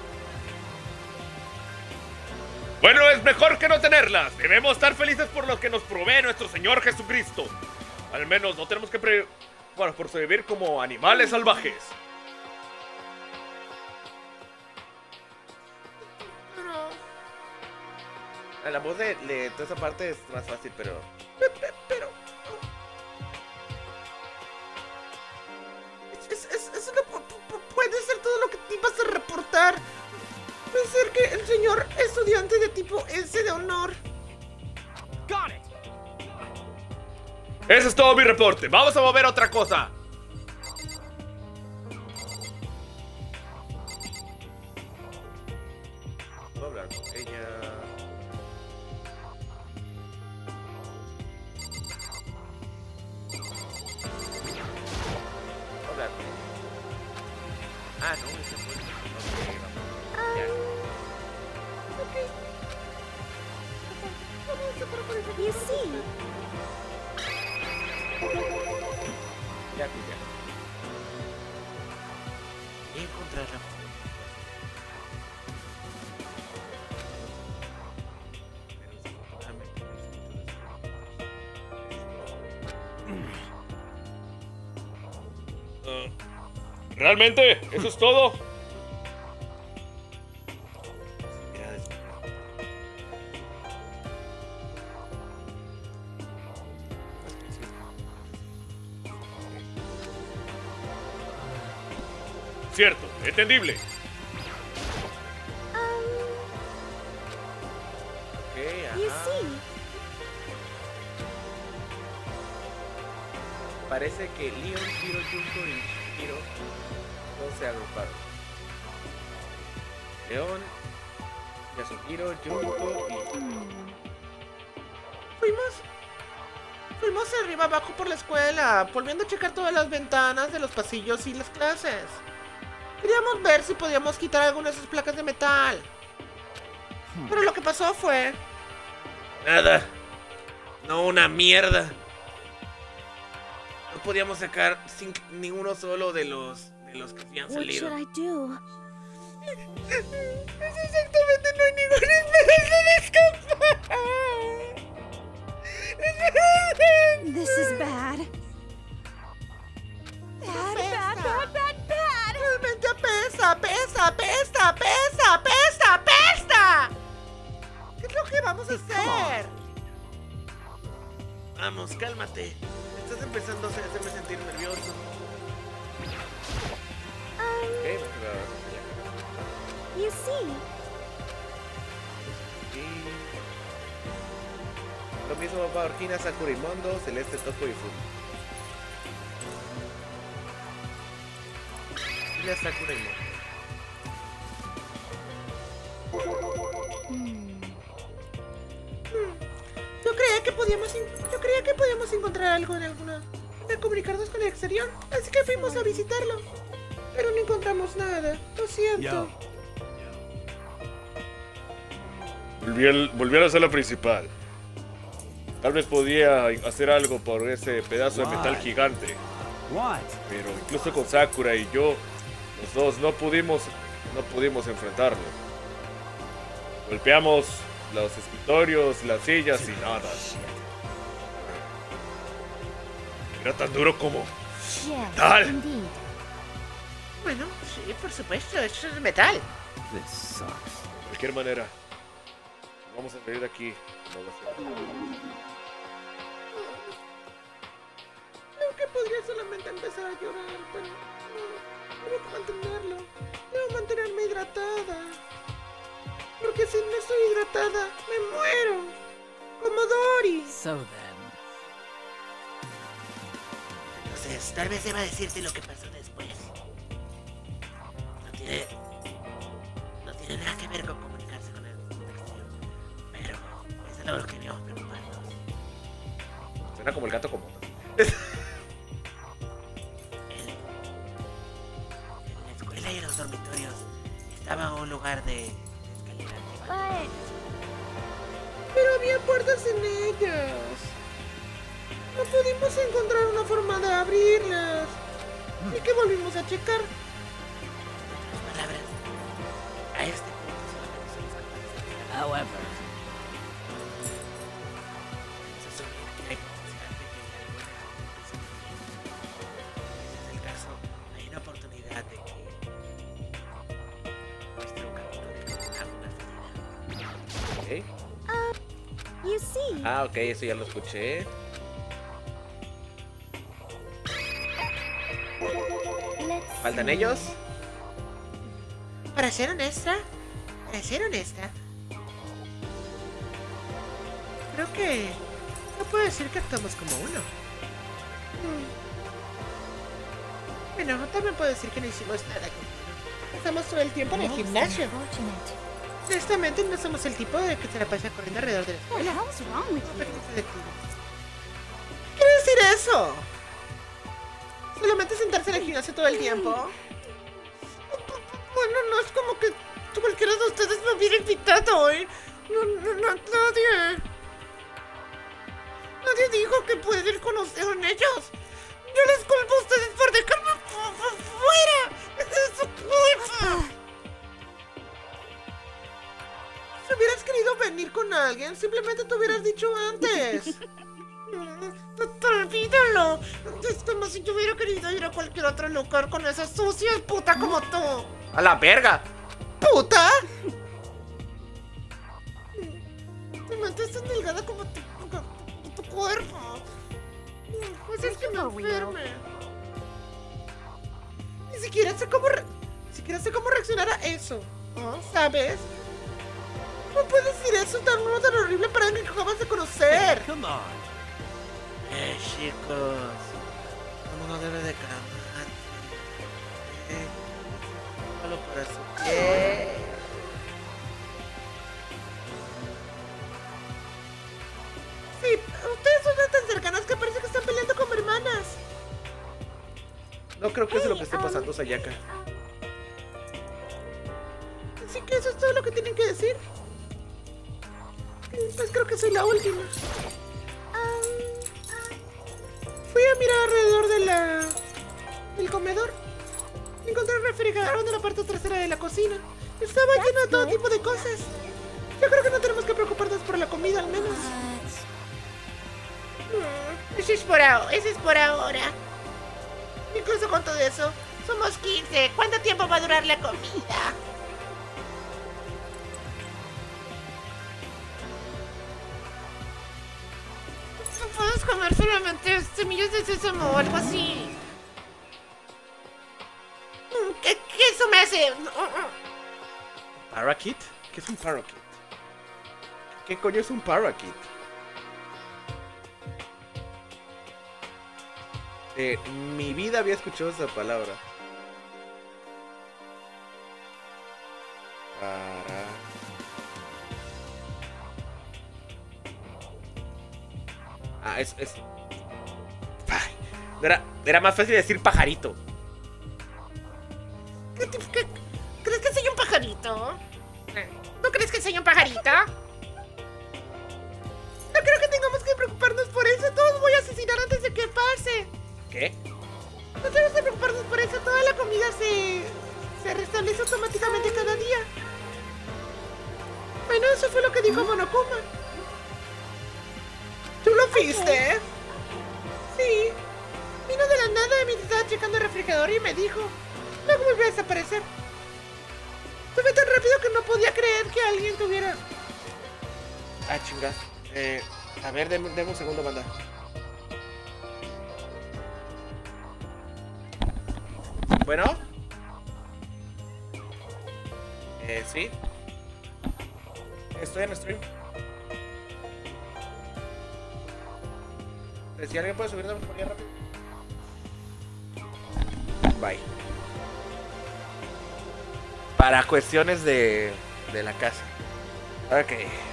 Speaker 3: Bueno, es mejor que no tenerlas. Debemos estar felices por lo que nos provee nuestro Señor Jesucristo. Al menos no tenemos que por sobrevivir como animales salvajes.
Speaker 1: La voz de toda esa parte es más fácil, pero...
Speaker 6: Pero... Eso no puede ser todo lo que te ibas a reportar. Puede ser que el señor estudiante de tipo S de honor.
Speaker 8: Got it.
Speaker 3: Ese es todo mi reporte. Vamos a mover otra cosa.
Speaker 1: Puedo hablar con ella. Puedo hablar con ella. Ah, no, ese fue. Ok, vamos. Ya.
Speaker 5: You see,
Speaker 1: Ya, ya.
Speaker 4: Y encontrarla.
Speaker 3: ¿Realmente? ¿Eso es todo? Cierto, entendible.
Speaker 1: Ok,
Speaker 5: You
Speaker 1: ajá.
Speaker 5: see,
Speaker 1: Parece que Leon, Hiro, Junko y Hiro todos se agruparon. Leon, Yasuhiro, Junko y...
Speaker 6: Fuimos arriba abajo por la escuela, volviendo a checar todas las ventanas de los pasillos y las clases. Queríamos ver si podíamos quitar alguna de esas placas de metal. Pero lo que pasó fue...
Speaker 1: Nada. No, una mierda. No podíamos sacar ni uno solo de los que habían
Speaker 5: what
Speaker 1: salido.
Speaker 5: should I do?
Speaker 6: Exactamente, no hay ninguna esperanza de escapar.
Speaker 5: This is bad. Bad, bad, bad, bad, bad.
Speaker 6: Realmente apesta, apesta, apesta, apesta, apesta, apesta. ¿Qué es lo que vamos a hacer?
Speaker 1: Vamos, cálmate. Estás empezando a hacerme sentir nervioso. Ok, vamos a
Speaker 5: You see,
Speaker 1: lo mismo para Orquina, Sakura y Mondo, Celeste, Topo y Fumi. Orquina, Sakura y Mondo.
Speaker 6: Yo creía que podíamos encontrar algo en alguna... de comunicarnos con el exterior. Así que fuimos a visitarlo. Pero no encontramos nada. Lo siento.
Speaker 3: Volví a la sala principal. Tal vez podía hacer algo por ese pedazo de metal gigante.
Speaker 7: What?
Speaker 3: Pero incluso con Sakura y yo, los dos no pudimos enfrentarlo. Golpeamos los escritorios, las sillas y nada. Era tan duro como...
Speaker 5: yes,
Speaker 3: Dale.
Speaker 5: indeed.
Speaker 6: Bueno, sí, por supuesto. Esto es metal.
Speaker 7: This sucks.
Speaker 3: De cualquier manera, vamos a salir de aquí. No va a ser nada.
Speaker 6: Creo que podría solamente empezar a llorar, pero no debo mantenerlo. Debo mantenerme hidratada. Porque si no estoy hidratada, me muero. Como Dory.
Speaker 2: So then.
Speaker 6: Entonces, tal vez deba decirte lo que pasó después. No tiene nada que ver con comunicarse con el exterior. Pero es algo que debemos preocuparnos.
Speaker 1: Suena como el gato común.
Speaker 6: En la escuela y en los dormitorios estaba un lugar de escaleras.
Speaker 5: But
Speaker 6: Pero había puertas en ellas. No pudimos encontrar una forma de abrirlas. Así que volvimos a checar. En otras palabras, a este punto solamente somos capaces de llegar.
Speaker 2: However,
Speaker 6: Se asumir que hay posibilidad de que haya alguna compensación. Si ese es el caso, hay una oportunidad de que nuestro camino de alguna salida.
Speaker 1: Ok.
Speaker 5: you see,
Speaker 1: Ah, ok, eso ya lo escuché.
Speaker 5: let's
Speaker 1: ¿Faltan
Speaker 5: see.
Speaker 1: ellos?
Speaker 6: Para ser honesta, creo que no puedo decir que actuamos como uno. Bueno, también puedo decir que no hicimos nada con uno. Pasamos todo el tiempo en el
Speaker 5: That's
Speaker 6: gimnasio.
Speaker 5: unfortunate.
Speaker 6: Honestamente, no somos el tipo de que se la pasa corriendo alrededor de la
Speaker 5: What the
Speaker 6: escuela.
Speaker 5: hell's wrong with you?
Speaker 6: ¿Qué quiere decir eso? ¿Solamente sentarse en el gimnasio todo el tiempo? Bueno, no es como que cualquiera de ustedes me hubiera invitado hoy. Nadie. Nadie dijo que puede ir con ellos. Yo les culpo a ustedes por dejarme fuera. Es su culpa. Si hubieras querido venir con alguien, simplemente te hubieras dicho antes. Olvídalo. Es como si yo hubiera querido ir a cualquier otro lugar con esa sucia puta como tú.
Speaker 1: ¡A la verga!
Speaker 6: ¿Puta? Tu mente es tan delgada como tu cuerpo. Pues es que me
Speaker 5: For real.
Speaker 6: enferme. Ni siquiera sé cómo siquiera sé cómo reaccionar a eso. ¿No? ¿Sabes? ¿Cómo puedes decir eso tan horrible para alguien que acabas de conocer?
Speaker 8: Come on.
Speaker 6: Chicos. Uno debe de calmarse. Solo para su bien. Sí, ustedes son tan cercanas que parece que están peleando como hermanas.
Speaker 1: No creo que eso es lo que esté pasando, Sayaka.
Speaker 6: Así que eso es todo lo que tienen que decir. Pues creo que soy la última. Fui a mirar alrededor del comedor. Encontré el refrigerador en la parte trasera de la cocina. Estaba lleno de todo tipo de cosas. Yo creo que no tenemos que preocuparnos por la comida, al menos.
Speaker 4: Eso es por ahora.
Speaker 6: Incluso con todo eso,
Speaker 4: Somos 15. ¿Cuánto tiempo va a durar la comida? No puedes comer solamente semillas de sésamo o algo así. ¿Qué eso me hace?
Speaker 1: ¿Parakeet? ¿Qué es un parakeet? ¿Qué coño es un parakeet? Mi vida había escuchado esa palabra. Es... Ay, era más fácil decir pajarito.
Speaker 4: ¿Crees que soy un pajarito? ¿No crees que soy un pajarito?
Speaker 6: no creo que tengamos que preocuparnos por eso. Todos voy a asesinar antes de que pase.
Speaker 1: ¿Qué?
Speaker 6: No tenemos que preocuparnos por eso. Toda la comida se restablece automáticamente cada día. Bueno, eso fue lo que dijo Monokuma. ¿Tú lo viste? Sí. Vino de la nada mientras estaba checando el refrigerador y me dijo. Luego volvió a desaparecer. Fue tan rápido que no podía creer que alguien tuviera...
Speaker 1: Ah, chinga. A ver, deme un segundo, banda. Bueno. Sí. Estoy en stream. Si alguien puede subir de memoria rápido. Bye. Para cuestiones de la casa. Ok.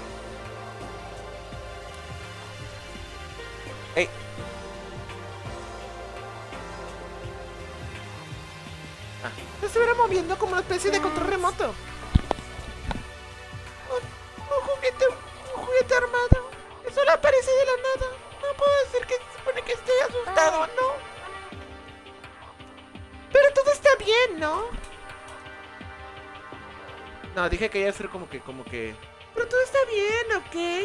Speaker 1: Hey.
Speaker 6: Se estuviera moviendo como una especie de control remoto. Un juguete armado. Eso le aparece de la nada. No puedo decir que se supone que estoy asustado, ¿no? Pero todo está bien, ¿no?
Speaker 1: No, dije que iba a ser como que...
Speaker 6: Pero todo está bien, ¿ok?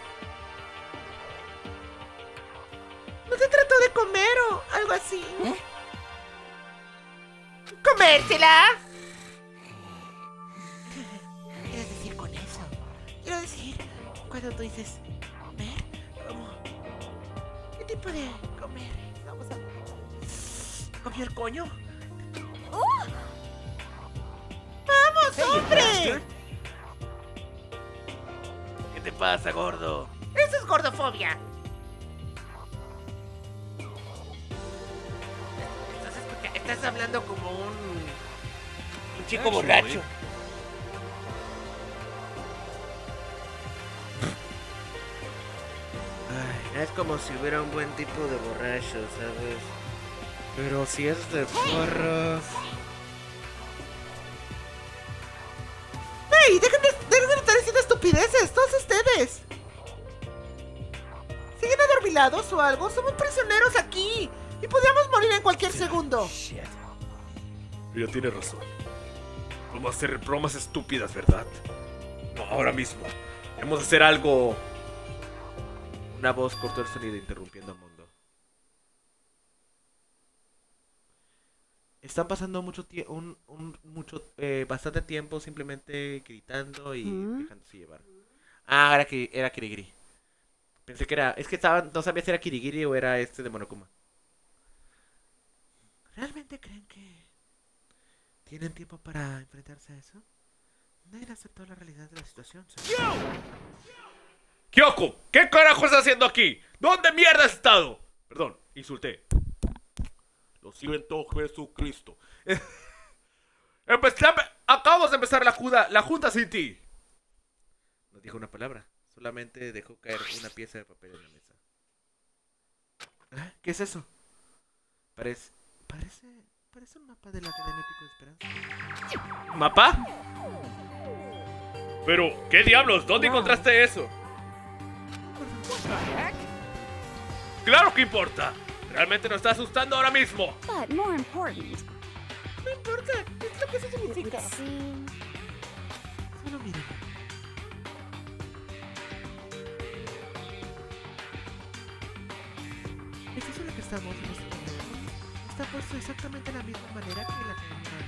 Speaker 6: No se trató de comer o algo así.
Speaker 4: ¿Comérsela?
Speaker 6: ¿Qué quieres decir con eso? Quiero decir, cuando tú dices comer, ¿cómo? ¿Qué tipo de comer? Vamos a... ¿Comió el coño? ¡Vamos, hombre!
Speaker 1: ¿Qué te pasa, gordo?
Speaker 4: Eso es gordofobia.
Speaker 6: Estás hablando como un
Speaker 1: chico borracho. Ay, es como si hubiera un buen tipo de borracho, ¿sabes? Pero si es de porros...
Speaker 6: ¡Hey! ¡Dejen de estar diciendo estupideces! ¡Todos ustedes! ¿Siguen adormilados o algo? ¡Somos prisioneros aquí! ¡Y podríamos morir en cualquier segundo!
Speaker 3: Ella tiene razón. Vamos a hacer bromas estúpidas, ¿verdad? No, ahora mismo. Debemos hacer algo.
Speaker 1: Una voz cortó el sonido interrumpiendo al mundo. Están pasando bastante tiempo simplemente gritando y dejándose llevar. Ah, era Kirigiri. Pensé que era... Es que no sabía si era Kirigiri o era este de Monokuma.
Speaker 6: ¿Realmente creen que
Speaker 9: ¿Tienen tiempo para enfrentarse a eso? Nadie aceptó la realidad de la situación, señor.
Speaker 3: ¡Kyoko! ¿Qué carajo estás haciendo aquí? ¿Dónde mierda has estado? Perdón, insulté. Lo siento, Jesucristo. Acabamos de empezar la junta sin ti.
Speaker 1: No dijo una palabra, solamente dejó caer una pieza de papel en la mesa.
Speaker 9: ¿Qué es eso? Parece un mapa de la Academia Pico de Esperanza.
Speaker 3: ¿Mapa? Pero, ¿qué diablos? ¿Dónde encontraste eso? ¡Claro que importa! Realmente nos está asustando ahora mismo.
Speaker 5: But more important,
Speaker 6: No importa, ¿qué es lo que eso
Speaker 5: it would
Speaker 6: significa?
Speaker 5: seem
Speaker 9: Solo miren. El edificio en el que estamos en este momento está puesto exactamente de la misma manera que la Academia.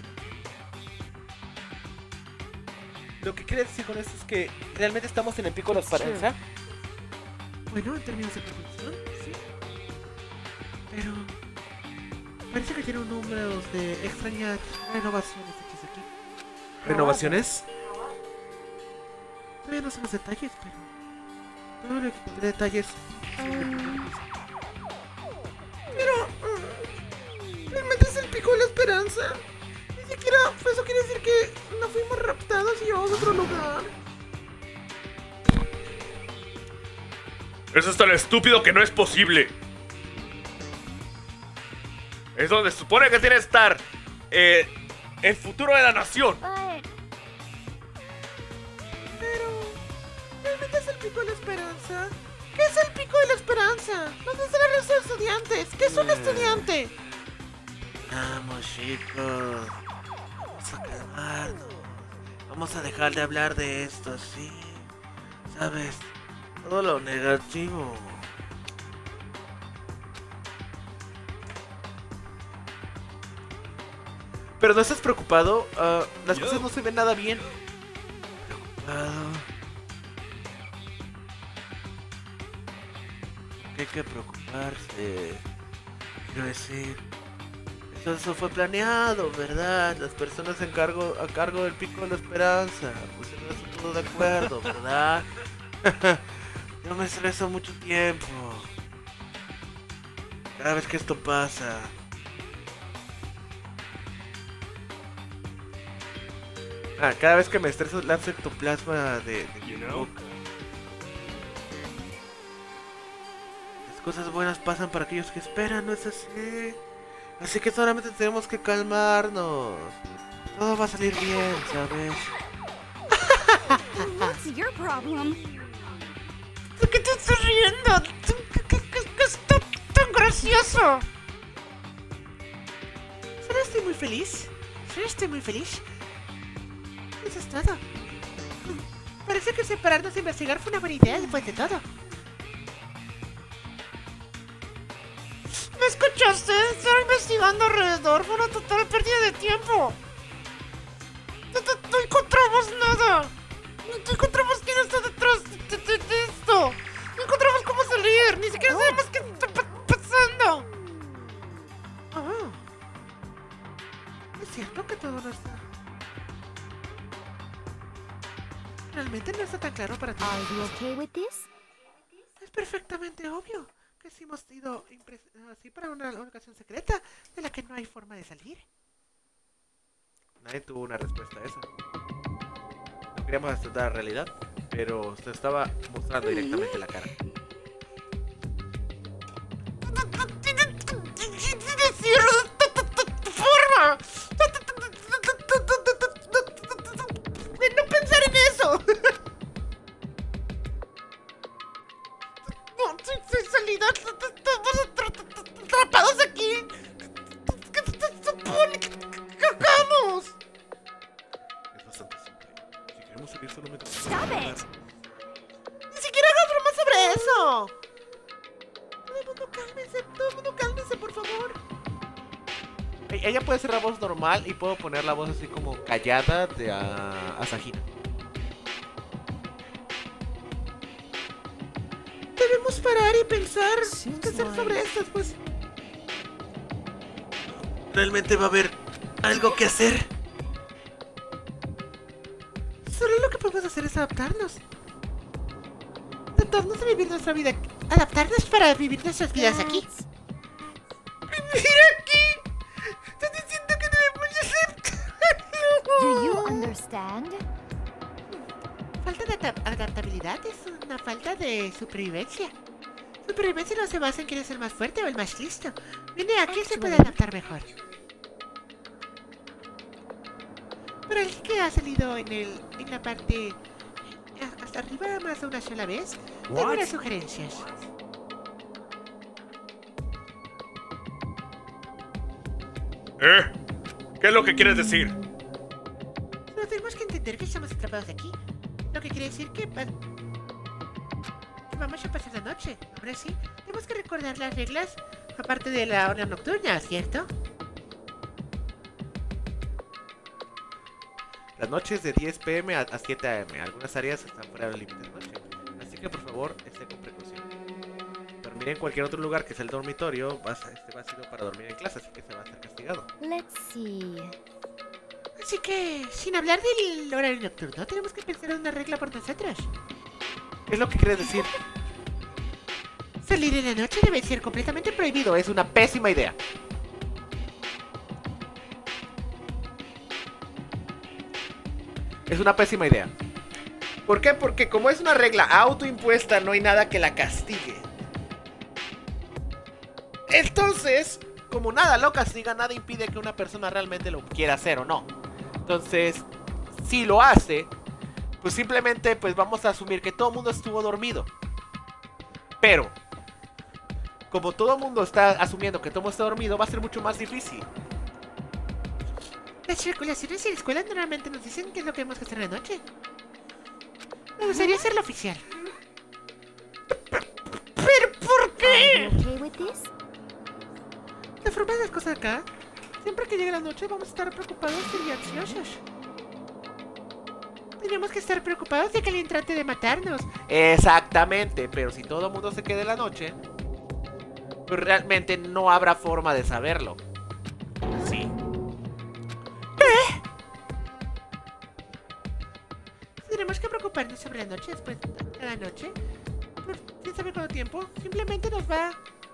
Speaker 1: Lo que quiere decir con esto es que realmente estamos en el pico de la esperanza.
Speaker 9: Bueno, en términos de proporción, sí. Pero parece que tiene un número de extrañas renovaciones hechas aquí.
Speaker 1: ¿Renovaciones?
Speaker 9: Todavía no sé los detalles, pero todo lo que encontré detalles.
Speaker 6: Realmente es el pico de la esperanza. Ni siquiera eso quiere decir que no fuimos raptados y llevados a otro lugar.
Speaker 3: Eso es tan estúpido que no es posible. Es donde se supone que tiene que estar el futuro de la nación.
Speaker 5: but
Speaker 6: Pero realmente es el pico de la esperanza. ¿Qué es el pico de la esperanza? ¿Dónde está el resto de estudiantes? ¿Qué es un estudiante?
Speaker 9: Vamos, chicos. Vamos a calmarnos. Vamos a dejar de hablar de esto, sí. ¿Sabes? Todo lo negativo.
Speaker 1: Pero no estás preocupado, las cosas no se ven nada bien.
Speaker 9: Preocupado. ¿Qué hay que preocuparse? Quiero decir, eso fue planeado, ¿verdad? Las personas a cargo del pico de la esperanza pusieron eso todo de acuerdo, ¿verdad? Yo me estreso mucho tiempo. Cada vez que esto pasa.
Speaker 1: Cada vez que me estreso lanzo ectoplasma de mi boca.
Speaker 9: Las cosas buenas pasan para aquellos que esperan, ¿no es así? Así que solamente tenemos que calmarnos. Todo va a salir bien, ¿sabes?
Speaker 5: what's your problem?
Speaker 6: ¿De qué te estás riendo? ¿Qué es tan gracioso? ¿Solo estoy muy feliz? ¿Solo estoy muy feliz? Eso es todo. Parece que separarnos e investigar fue una buena idea después de todo. ¿Me escuchaste? Estar investigando alrededor fue una total pérdida de tiempo. No encontramos nada. No encontramos quién está detrás de esto. No encontramos cómo salir. Ni siquiera sabemos qué está pasando. Oh. Es cierto que todo no está. Realmente no está tan claro para ti.
Speaker 5: Are you okay with this?
Speaker 6: Es perfectamente obvio que si hemos ido así para una ocasión secreta de la que no hay forma de salir.
Speaker 1: Nadie tuvo una respuesta a eso. No queríamos aceptar la realidad, pero se estaba mostrando directamente la cara.
Speaker 6: Decir forma. No pensar en eso. No, soy salida. Estamos atrapados aquí. ¿Qué se supone que hagamos?
Speaker 1: Es bastante simple. Si queremos salir solamente...
Speaker 5: Stop it!
Speaker 6: Ni siquiera hagas bromas sobre eso. Todo el mundo cálmese, por favor.
Speaker 1: Ella puede ser la voz normal y puedo poner la voz así como callada de Asahina.
Speaker 6: Debemos parar y pensar qué hacer sobre esto, pues.
Speaker 9: Realmente va a haber algo que hacer.
Speaker 6: Solo lo que podemos hacer es adaptarnos. Adaptarnos a vivir nuestra vida. Adaptarnos para vivir nuestras vidas aquí. ¡Mira aquí! ¡Estás diciendo que debemos aceptarlo!
Speaker 5: Do you understand?
Speaker 6: Falta de adaptabilidad es una falta de supervivencia. Supervivencia no se basa en quién es el más fuerte o el más listo. Viene a quién se puede adaptar mejor. Para el que ha salido en la parte hasta arriba más de una sola vez, tengo unas sugerencias.
Speaker 3: ¿Qué es lo que quieres decir?
Speaker 6: Solo tenemos que entender que estamos atrapados aquí. Lo que quiere decir que vamos a pasar la noche. Ahora sí, tenemos que recordar las reglas aparte de la hora nocturna, ¿cierto?
Speaker 9: Las noches de 10 p.m. a 7 a.m. Algunas áreas están fuera del límite de noche. Así que por favor, esté con precaución. Dormir en cualquier otro lugar que sea el dormitorio va a ser para dormir en clase, así que se va a ser castigado.
Speaker 5: Let's see.
Speaker 6: Así que, sin hablar del horario nocturno, tenemos que pensar en una regla por nosotros.
Speaker 9: ¿Qué es lo que quieres decir?
Speaker 6: Salir en la noche debe ser completamente prohibido.
Speaker 9: Es una pésima idea. Es una pésima idea. ¿Por qué? Porque como es una regla autoimpuesta, no hay nada que la castigue. Entonces, como nada lo castiga, nada impide que una persona realmente lo quiera hacer o no. Entonces, si lo hace, pues simplemente pues vamos a asumir que todo el mundo estuvo dormido. Pero, como todo el mundo está asumiendo que todo el mundo está dormido, va a ser mucho más difícil.
Speaker 6: Las regulaciones en la escuela normalmente nos dicen qué es lo que tenemos que hacer en la noche. Me gustaría hacerlo oficial. ¿Pero por qué?
Speaker 5: Are you okay with this?
Speaker 6: De forma de las cosas acá, siempre que llegue la noche vamos a estar preocupados y ansiosos. Tenemos que estar preocupados de que alguien trate de matarnos.
Speaker 9: Exactamente, pero si todo el mundo se queda en la noche, pues realmente no habrá forma de saberlo. Sí.
Speaker 6: Tenemos que preocuparnos sobre la noche después de cada noche. Por quién sabe cuánto tiempo. Simplemente nos va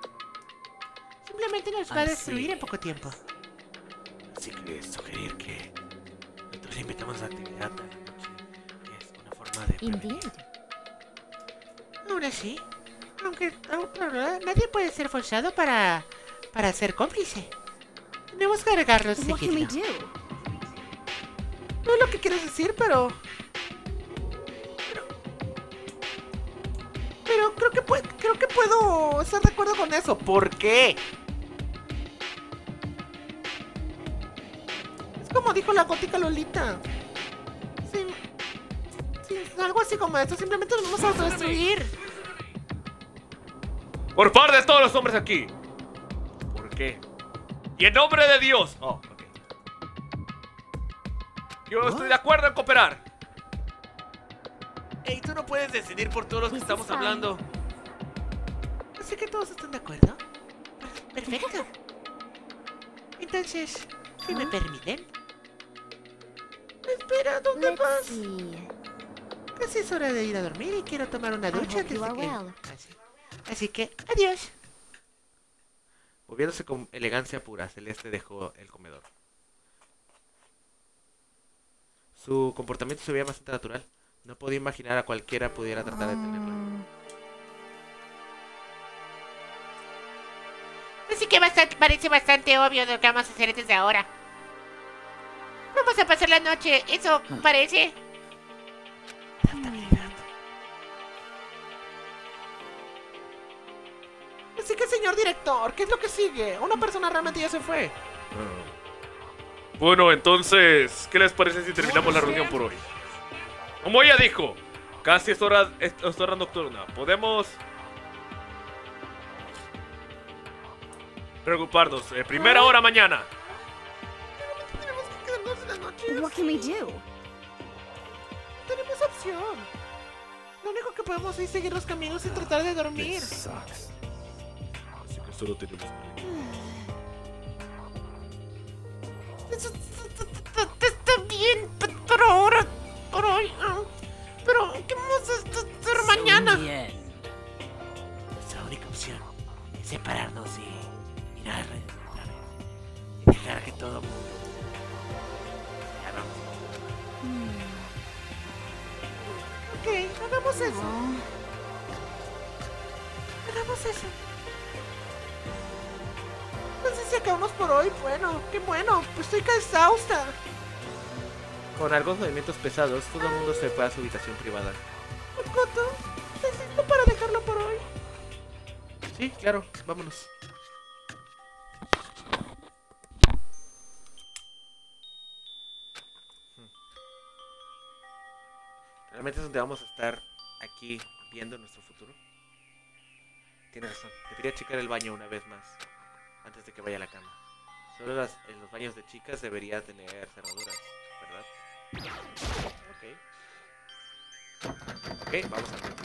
Speaker 6: a destruir en poco tiempo.
Speaker 9: Así que sugerir que nosotros invitamos a actividad a la noche es una forma de...
Speaker 5: Indeed.
Speaker 6: Aún así, aunque nadie puede ser forzado para ser cómplice. Tenemos que agregarlo
Speaker 5: What can we
Speaker 6: seguido.
Speaker 5: do?
Speaker 6: No es lo que quieres decir, pero
Speaker 9: creo que puedo estar de acuerdo con eso. ¿Por qué? Es como dijo la gótica Lolita. Sí, algo así como esto. Simplemente nos vamos a autodestruir.
Speaker 3: Por parte de todos los hombres aquí. ¿Por qué? Y en nombre de Dios.
Speaker 9: Oh, ok.
Speaker 3: Yo estoy de acuerdo en cooperar.
Speaker 9: Ey, tú no puedes decidir por todos los que
Speaker 5: This
Speaker 9: estamos
Speaker 5: is fine.
Speaker 9: hablando.
Speaker 6: Así que todos están de acuerdo. Perfecto. Entonces, si me permiten. Espera, ¿dónde
Speaker 5: Let's
Speaker 6: vas?
Speaker 5: see.
Speaker 6: Casi es hora de ir a dormir y quiero tomar una
Speaker 5: I
Speaker 6: ducha
Speaker 5: hope
Speaker 6: antes
Speaker 5: you
Speaker 6: de
Speaker 5: are
Speaker 6: que...
Speaker 5: well.
Speaker 6: Así que, adiós.
Speaker 9: Moviéndose con elegancia pura, Celeste dejó el comedor. Su comportamiento se veía bastante natural. No podía imaginar a cualquiera pudiera tratar de tenerlo.
Speaker 4: Así que parece bastante obvio lo que vamos a hacer desde ahora. Vamos a pasar la noche, eso parece.
Speaker 9: Así que, señor director, ¿qué es lo que sigue? Una persona realmente ya se fue.
Speaker 3: Bueno, entonces, ¿qué les parece si terminamos la reunión por hoy? Como ella dijo, casi es hora nocturna. Podemos preocuparnos. Primera hora mañana.
Speaker 6: Tenemos que quedarnos en la noche.
Speaker 5: What can we do?
Speaker 6: Tenemos opción. Lo único que podemos es seguir los caminos y tratar de dormir.
Speaker 3: Así que solo tenemos
Speaker 4: Está bien, pero ahora, por hoy, pero ¿qué vamos a hacer mañana?
Speaker 9: Nuestra única opción es separarnos y mirar alrededor otra vez. Y dejar que todo mundo... Ya vamos.
Speaker 6: Ok, hagamos eso. Hagamos eso. Entonces si acabamos por hoy, bueno, qué bueno. Pues estoy exhausta.
Speaker 9: Con algunos movimientos pesados, todo el mundo se fue a su habitación privada.
Speaker 6: Makoto, ¿estás listo para dejarlo por hoy?
Speaker 9: Sí, claro, vámonos. ¿Realmente es donde vamos a estar aquí viendo nuestro futuro? Tienes razón, debería checar el baño una vez más antes de que vaya a la cama. Solo en los baños de chicas debería tener cerraduras, ¿verdad? Ok, vamos a ver.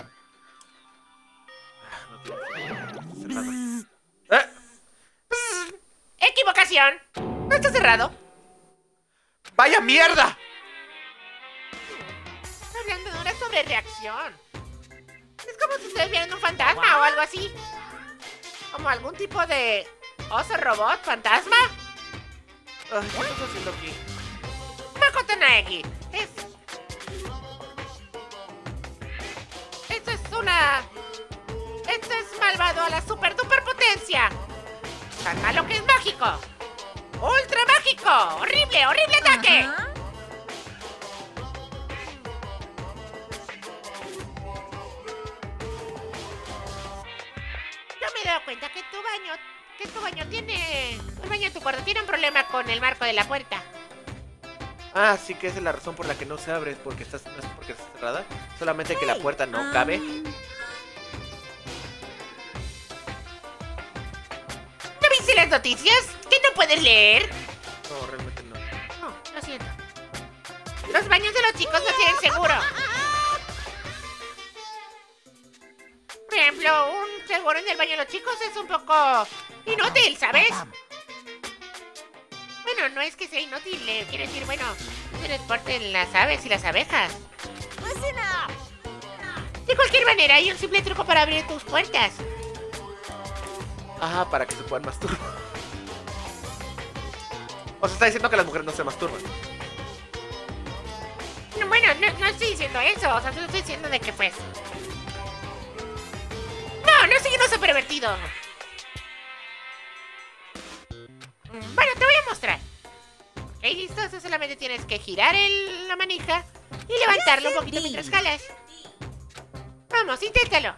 Speaker 9: No tiene cerrado. ¡Ah!
Speaker 4: ¡Equivocación! No está cerrado.
Speaker 9: ¡Vaya mierda!
Speaker 4: Hablando de una sobrereacción. Es como si ustedes vieran un fantasma o algo así. Como algún tipo de oso robot fantasma.
Speaker 9: Ay, ¿qué estás haciendo aquí?
Speaker 4: Makoto Naegi. Esto es malvado a la super duper potencia. Tan malo que es mágico. Ultra mágico. Horrible, horrible ataque. Yo me he dado cuenta que tu baño tiene... El baño de tu cuarto tiene un problema con el marco de la puerta.
Speaker 9: Ah, sí que esa es la razón por la que no se abre, no es porque está cerrada, solamente que la puerta no cabe.
Speaker 4: ¿No viste las noticias? ¿Que no puedes leer?
Speaker 9: No, realmente no.
Speaker 4: No, lo siento. Los baños de los chicos no tienen seguro. Por ejemplo, un seguro en el baño de los chicos es un poco inútil, ¿sabes? Bueno, no es que sea inútil, quiero decir, bueno, eres parte de las aves y las abejas. De cualquier manera, hay un simple truco para abrir tus puertas.
Speaker 9: Ah, para que se puedan masturbar. O sea, está diciendo que las mujeres no se masturban.
Speaker 4: No, bueno, no estoy diciendo eso, o sea, solo estoy diciendo de que pues... No soy un oso pervertido. Bueno, te voy a mostrar. Ok, listo, eso solamente tienes que girar la manija y levantarlo un poquito mientras jalas. Vamos, inténtalo.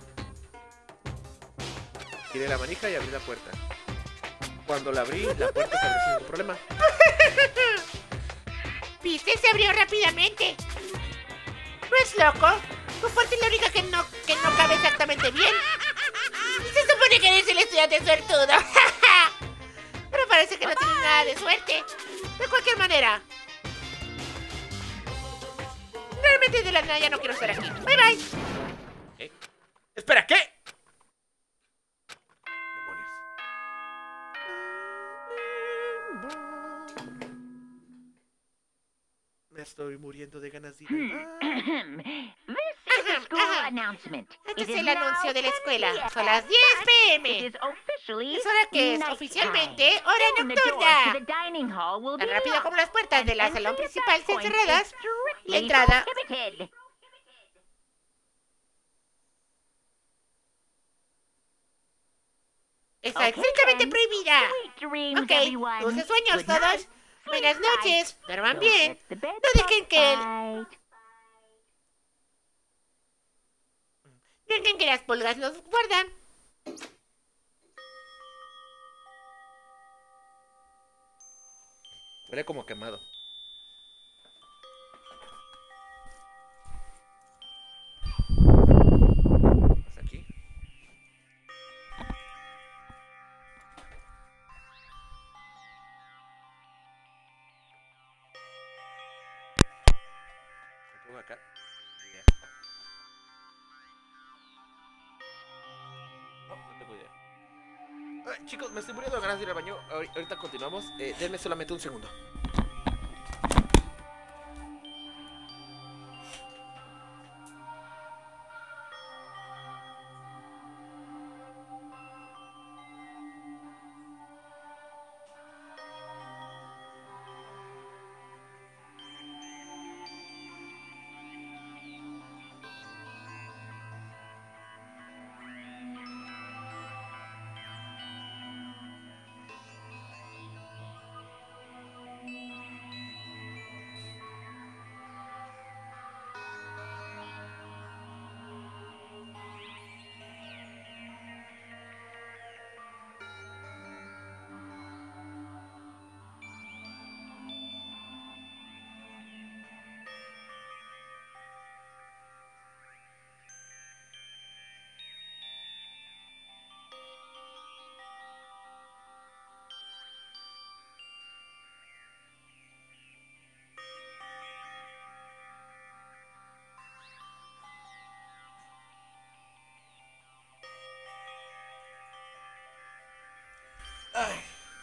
Speaker 9: Giré la manija y abrí la puerta. Cuando la abrí, la puerta se abrió sin ningún problema.
Speaker 4: ¿Viste? Se abrió rápidamente. ¿No es loco? Tu puerta es la única que no cabe exactamente bien. Se supone que eres el estudiante suertudo. Pero parece que no tienes nada de suerte. De cualquier manera. Realmente de la nada ya no quiero estar aquí. Bye bye.
Speaker 9: Espera, ¿qué? Me estoy muriendo de ganas de ir.
Speaker 4: Este es el anuncio de la escuela. Son las 10 p.m. Es hora que es oficialmente hora nocturna. Tan rápido como las puertas de la salón principal estén cerradas, la entrada... Está estrictamente prohibida. Ok, dulces sueños todos. Buenas noches. Duerman bien. No dejen que Dejen que las pulgas los guardan.
Speaker 9: Huele como quemado. ¿Hasta aquí? ¿Me pongo acá? Yeah. No tengo idea. Ay, chicos, me estoy muriendo de ganas de ir al baño. Ahorita continuamos. Denme solamente un segundo. Ay.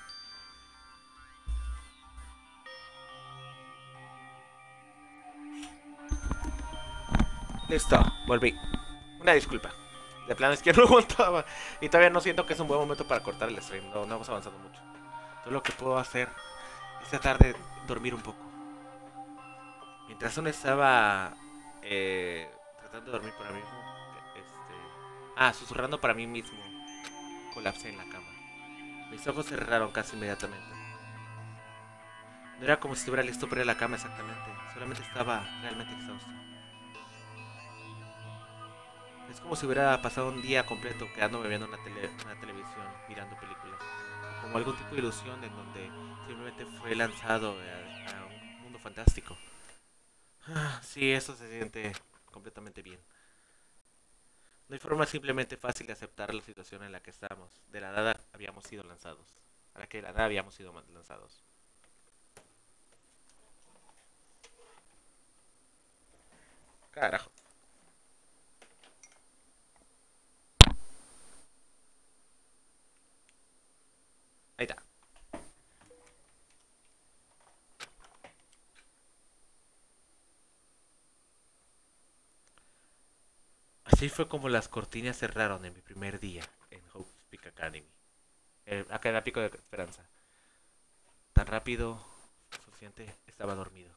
Speaker 9: Listo, volví. Una disculpa. De plano es que no aguantaba. Y todavía no siento que es un buen momento para cortar el stream. No hemos avanzado mucho. Todo lo que puedo hacer es tratar de dormir un poco. Mientras aún estaba tratando de dormir para mí mismo, susurrando para mí mismo, colapsé en la cama. Mis ojos se cerraron casi inmediatamente. No era como si estuviera listo para ir a la cama exactamente, solamente estaba realmente exhausto. Es como si hubiera pasado un día completo quedándome viendo una televisión, mirando películas. Como algún tipo de ilusión en donde simplemente fue lanzado a un mundo fantástico. Sí, eso se siente completamente bien. No hay forma simplemente fácil de aceptar la situación en la que estamos. De la nada habíamos sido lanzados. A la que de la nada habíamos sido lanzados. Carajo. Ahí está. Así fue como las cortinas cerraron en mi primer día en Hope's Peak Academy. Acá en la Pico de Esperanza. Tan rápido, suficiente, estaba dormido.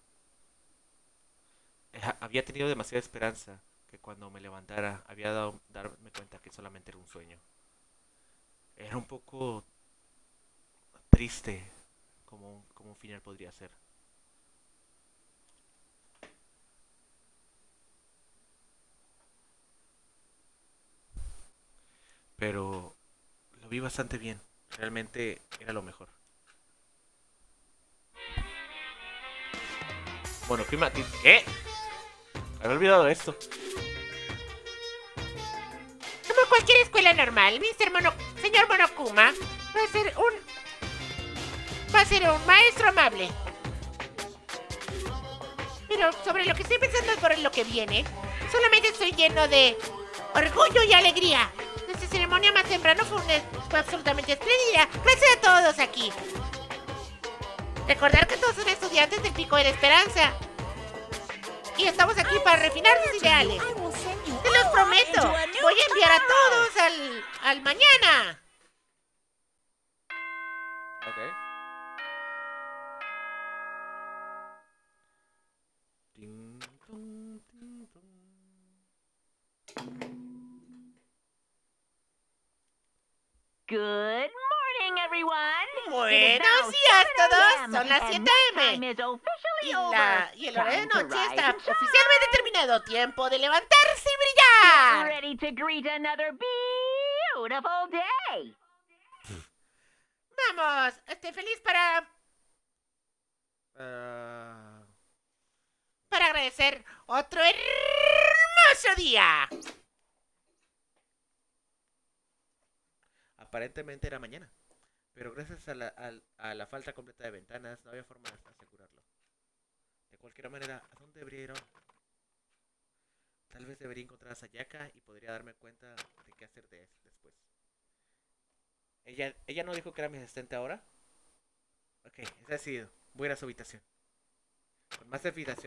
Speaker 9: Había tenido demasiada esperanza que cuando me levantara había dado darme cuenta que solamente era un sueño. Era un poco triste como un final podría ser. Pero lo vi bastante bien. Realmente era lo mejor. Bueno, ¿qué? Había olvidado esto.
Speaker 4: Como cualquier escuela normal, señor Monokuma va a ser un maestro amable. Pero sobre lo que estoy pensando por lo que viene, solamente estoy lleno de orgullo y alegría. Nuestra ceremonia más temprano fue absolutamente espléndida. Gracias a todos aquí. Recordar que todos son estudiantes del Pico de la Esperanza. Y estamos aquí para refinar sus ideales. Te los prometo. Voy a enviar a todos al mañana.
Speaker 1: Ok.
Speaker 10: Good morning, everyone.
Speaker 4: Buenos días a todos. Son las 7 AM. Y el horario de noche está oficialmente terminado. Tiempo de levantarse y brillar.
Speaker 10: Ready to greet another beautiful day.
Speaker 4: Vamos, feliz para agradecer otro hermoso día.
Speaker 9: Aparentemente era mañana, pero gracias a la falta completa de ventanas no había forma de asegurarlo. De cualquier manera, ¿a dónde debería ir ahora? Tal vez debería encontrar a Sayaka y podría darme cuenta de qué hacer después. ¿Ella no dijo que era mi asistente ahora? Ok, es decidido. Voy a ir a su habitación. Con más habitación.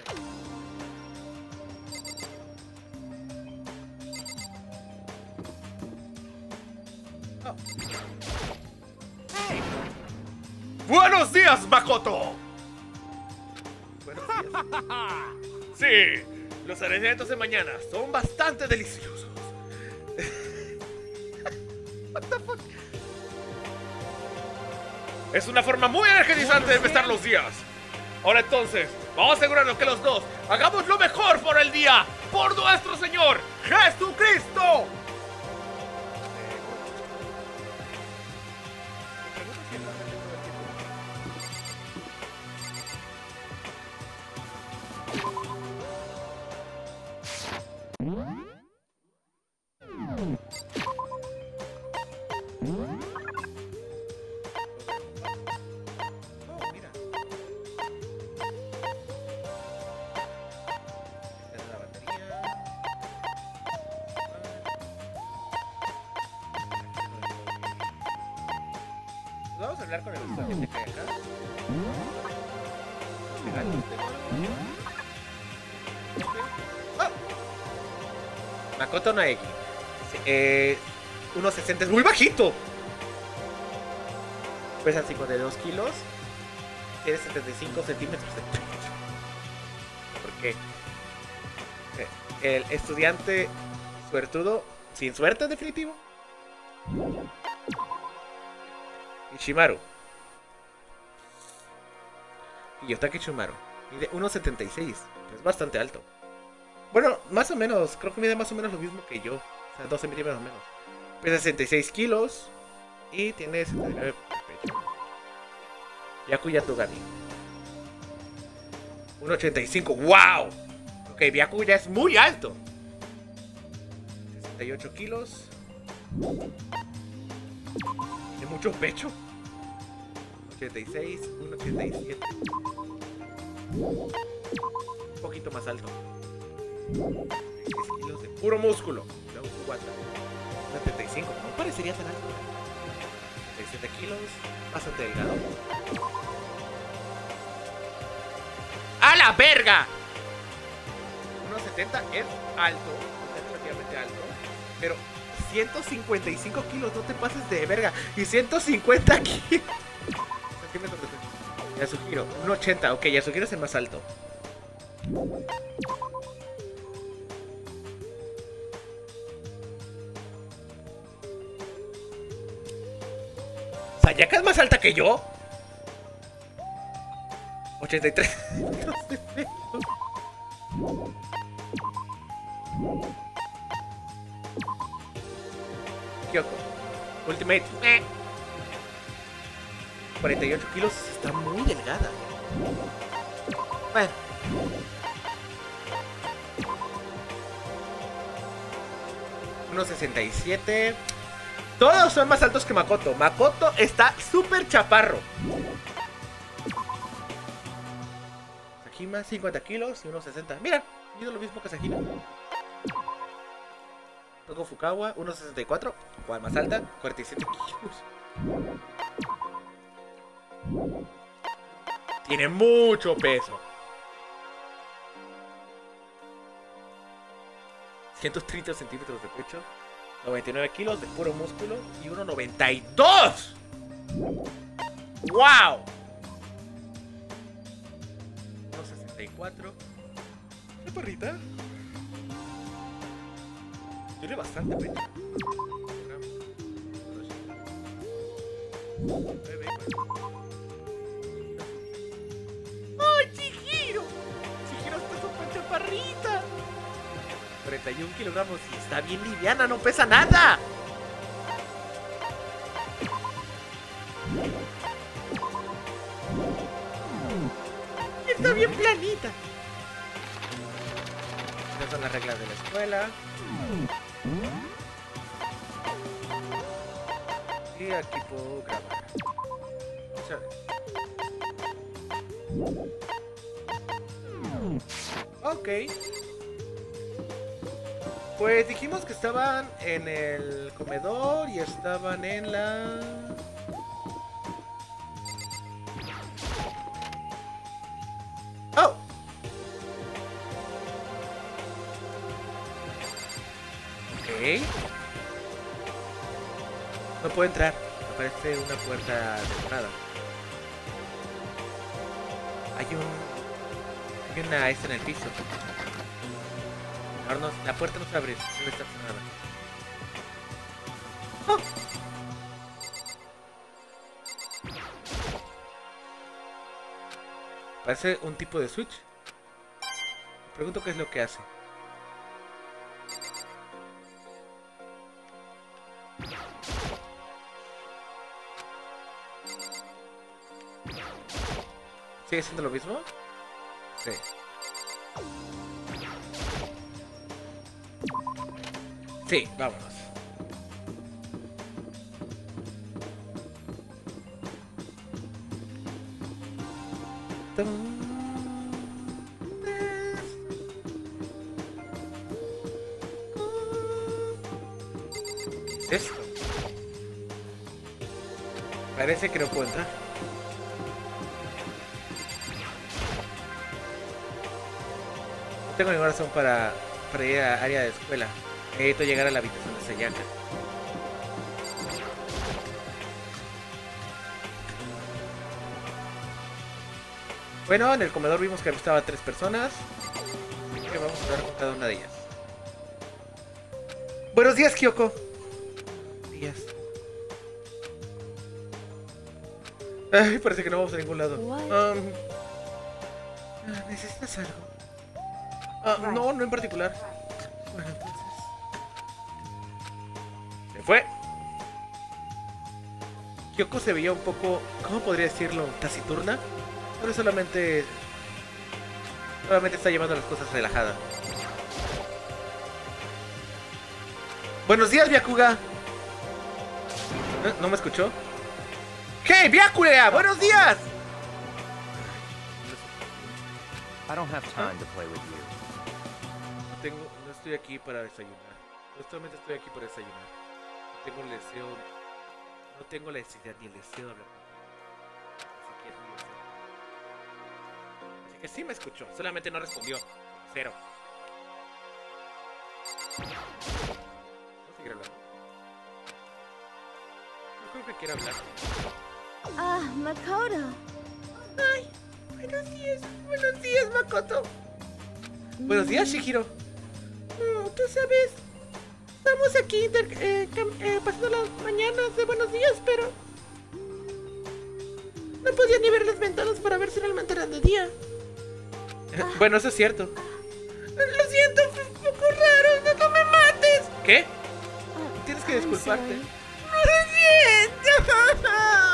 Speaker 3: Oh. Hey. ¡Buenos días, Makoto!
Speaker 9: Buenos días.
Speaker 3: Sí, los alimentos de mañana son bastante deliciosos.
Speaker 9: What the fuck?
Speaker 3: Es una forma muy energizante de empezar los días. Ahora entonces, vamos a asegurarnos que los dos hagamos lo mejor por el día, por nuestro Señor Jesucristo.
Speaker 1: Vamos a hablar con el estudiante que hay acá. Oh. Makoto Naegi. 1.60 es muy bajito. Pesa 52 kilos. Tiene 75 centímetros de pecho. Porque el estudiante suertudo, sin suerte definitivo. Ishimaru. Yotake Shumaru. Mide 1.76. Es bastante alto. Bueno, más o menos. Creo que mide más o menos lo mismo que yo. O sea, 12 centímetros menos. Pesa 66 kilos. Y tiene 79 de pecho. Byaku Yatogami. 1.85. ¡Wow! Ok, Byaku ya es muy alto. 68 kilos. Tiene mucho pecho. 86, 1.87. Un poquito más alto. 6 kilos de puro músculo. De un 4. 75. No parecería tan alto. 67 kilos. Bastante delgado. ¡A la verga! 1.70 es alto. Es relativamente alto. Pero 155 kilos, no te pases de verga. Y 150 kilos. Centímetros de peso. Yasuhiro, 1.80. Ok, Yasuhiro es el más alto. ¿Sayaka es más alta que yo? 83. Kyoko. Ultimate. 48 kilos. Está muy delgada. Bueno. Unos 67. Todos son más altos que Makoto. Makoto está súper chaparro. Sakima, 50 kilos y unos 60. Mira, mido lo mismo que Sakima. Luego Fukawa, 1.64. ¿Cuál más alta? 47 kilos. Tiene mucho peso. 130 centímetros de pecho. 99 kilos de puro músculo. Y 1.92. ¡Wow! 1.64. ¿Qué perrita? Tiene bastante pecho. ¡Ay, Chihiro! Chihiro está súper chaparrita. 41 kilogramos y está bien liviana, no pesa nada. Está bien planita. Estas son las reglas de la escuela. Y aquí puedo grabar. Vamos a ver. Ok. Pues dijimos que estaban en el comedor y estaban en la... ¡Oh! Ok. No puedo entrar. Aparece una puerta decorada. Hay una esta en el piso. Ahora no, la puerta no se abre, debe estar cerrada. ¡Oh! Parece un tipo de switch. Me pregunto qué es lo que hace. ¿Sigue siendo lo mismo? Sí. Sí, vámonos. ¿Qué es esto?
Speaker 9: Parece que no puedo entrar. No tengo ninguna razón para ir a área de escuela. Necesito llegar a la habitación de Sayaka. Bueno, en el comedor vimos que estaba 3 personas. Así que vamos a hablar con cada una de ellas. Buenos días, Kyoko. Días. Ay, parece que no vamos a ningún lado. ¿Necesitas algo? No, no en particular. Bueno, entonces... Se fue. Kyoko se veía un poco... ¿Cómo podría decirlo? Taciturna. Pero solamente está llevando las cosas relajada. Buenos días, Byakuga. ¿No me escuchó? ¡Hey, Byakuga! ¡Buenos días!
Speaker 7: I don't have time to play with you.
Speaker 9: No estoy aquí para desayunar. Justamente estoy aquí para desayunar. No tengo el deseo. No tengo la necesidad ni el deseo de hablar contigo. Así que sí me escuchó. Solamente no respondió. 0. No seguir hablando. No creo que quiera hablar.
Speaker 5: Makoto.
Speaker 6: Ay, buenos días, Makoto.
Speaker 9: Buenos días, Shihiro.
Speaker 6: Tú sabes, estamos aquí pasando las mañanas de buenos días, pero no podía ni ver las ventanas para ver si realmente eran de día.
Speaker 9: Bueno, eso es cierto.
Speaker 6: Lo siento, fue un poco raro, no me mates.
Speaker 9: ¿Qué? Tienes que disculparte.
Speaker 6: Lo siento.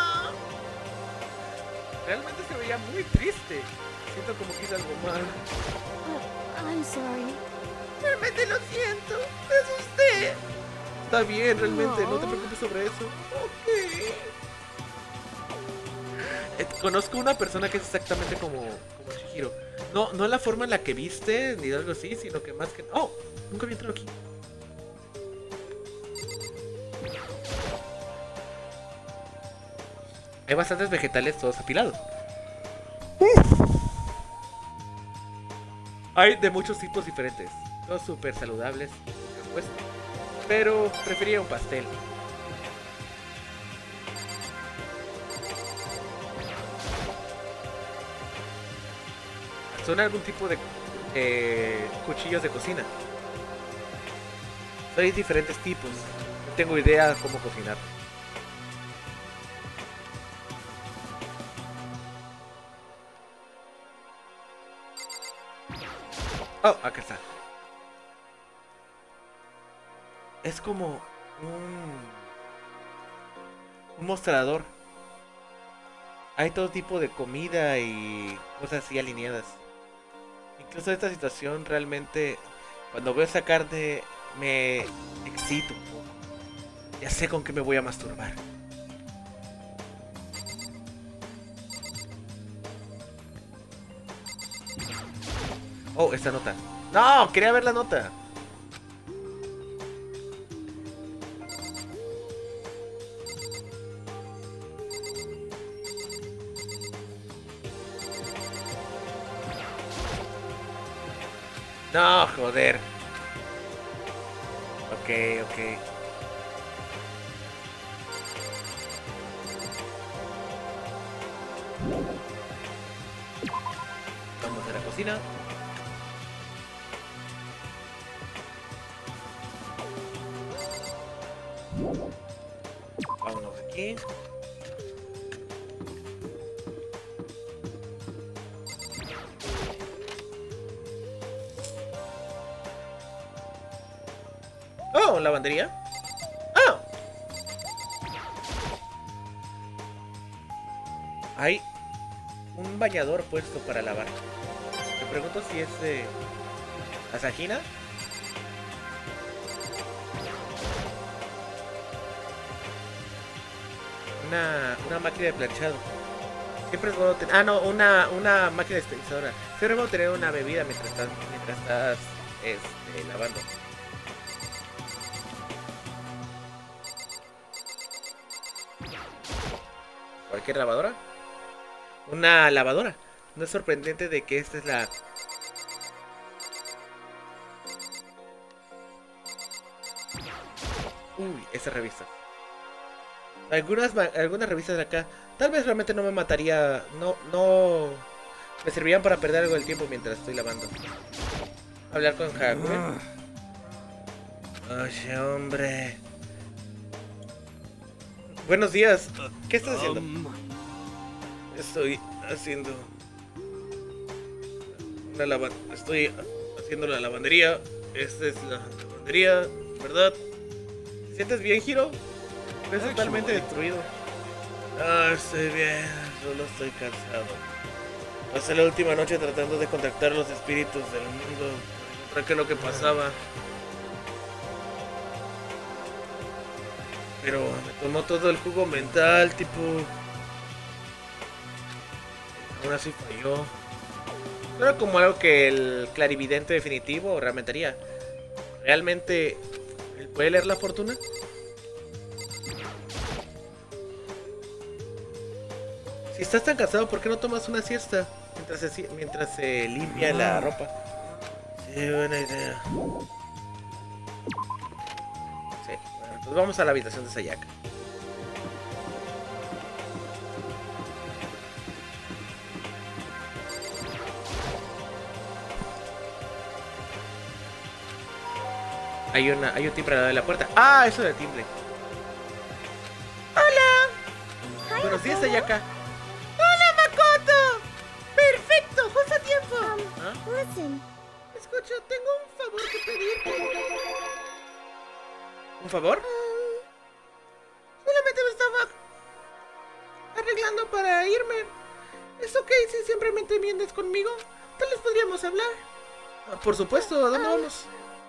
Speaker 9: Realmente se veía muy triste. Siento como que hice algo mal.
Speaker 5: I'm sorry.
Speaker 6: Realmente lo siento. Me asusté.
Speaker 9: Está bien, realmente. No te preocupes sobre eso.
Speaker 6: Ok.
Speaker 9: Conozco una persona que es exactamente como Chihiro. No la forma en la que viste, ni algo así, sino que más que... ¡Oh! Nunca había entrado aquí. Hay bastantes vegetales todos apilados. Hay de muchos tipos diferentes. Todos súper saludables, por supuesto. Pero prefería un pastel. Son algún tipo de cuchillos de cocina. Hay diferentes tipos. No tengo idea cómo cocinar. Oh, acá está. Es como un mostrador. Hay todo tipo de comida y cosas así alineadas. Incluso esta situación realmente, cuando veo esa carne, me excito un poco. Ya sé con qué me voy a masturbar. Oh, esta nota. No, quería ver la nota. No, joder. Ok. Vamos a la cocina. Vámonos aquí. Oh, lavandería. Oh. Hay un bañador puesto para lavar. Me pregunto si es de Asahina. Una máquina de planchado. Siempre es bueno tener... Ah, no, una máquina dispensadora. Siempre es bueno tener una bebida mientras estás lavando. ¿Cualquier lavadora? Una lavadora. No es sorprendente de que esta es la... Uy, esa revista. Algunas revistas de acá. Tal vez realmente no me mataría. No. Me servirían para perder algo del tiempo mientras estoy lavando. Hablar con Hakue. Oye, hombre. Buenos días. ¿Qué estás haciendo? Estoy haciendo Estoy haciendo la lavandería. Esta es la lavandería, ¿verdad? ¿Te sientes bien, Hiro? Estoy totalmente destruido. Estoy bien. Solo estoy cansado. Pasé la última noche tratando de contactar los espíritus del mundo para qué es lo que pasaba. Pero me tomó todo el jugo mental, tipo... Aún así falló. No era como algo que el clarividente definitivo realmente haría. ¿Realmente él puede leer la fortuna? Si estás tan cansado, ¿por qué no tomas una siesta mientras se limpia la ropa? Sí, buena idea. Sí, bueno, pues vamos a la habitación de Sayaka. Hay un timbre al lado de la puerta. ¡Ah! Eso del timbre. ¡Hola! Buenos días, Sayaka.
Speaker 4: ¡Hola, Makoto! ¡Perfecto! ¡Justo a tiempo!
Speaker 9: ¿Ah?
Speaker 5: Listen.
Speaker 4: Escucha, tengo un favor que pedirte.
Speaker 9: ¿Un favor?
Speaker 4: Solamente me estaba arreglando para irme. ¿Es ok si simplemente vienes conmigo? Tal vez podríamos hablar.
Speaker 9: Por supuesto, ¿a dónde vamos?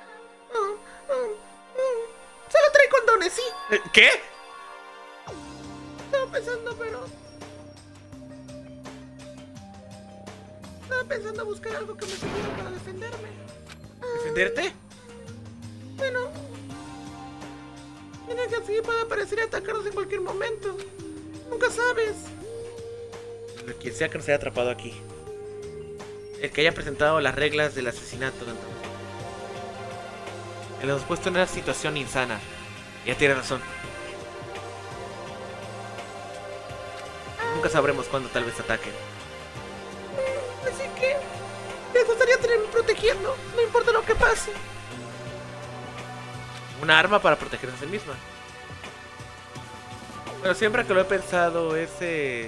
Speaker 4: Solo trae condones, sí.
Speaker 9: ¿Qué?
Speaker 4: Estaba pensando buscar algo que me sirviera para defenderme.
Speaker 9: ¿Defenderte?
Speaker 4: Bueno, tiene que así puede aparecer y atacarnos en cualquier momento. Nunca sabes.
Speaker 9: Quien sea que nos haya atrapado aquí. El que haya presentado las reglas del asesinato. Entonces. Él nos ha puesto en una situación insana. Ya tiene razón. Nunca sabremos cuándo tal vez ataquen.
Speaker 4: Así que me gustaría tenerme protegiendo, no importa lo que pase.
Speaker 9: Una arma para protegerse a sí misma. Pero siempre que lo he pensado, ese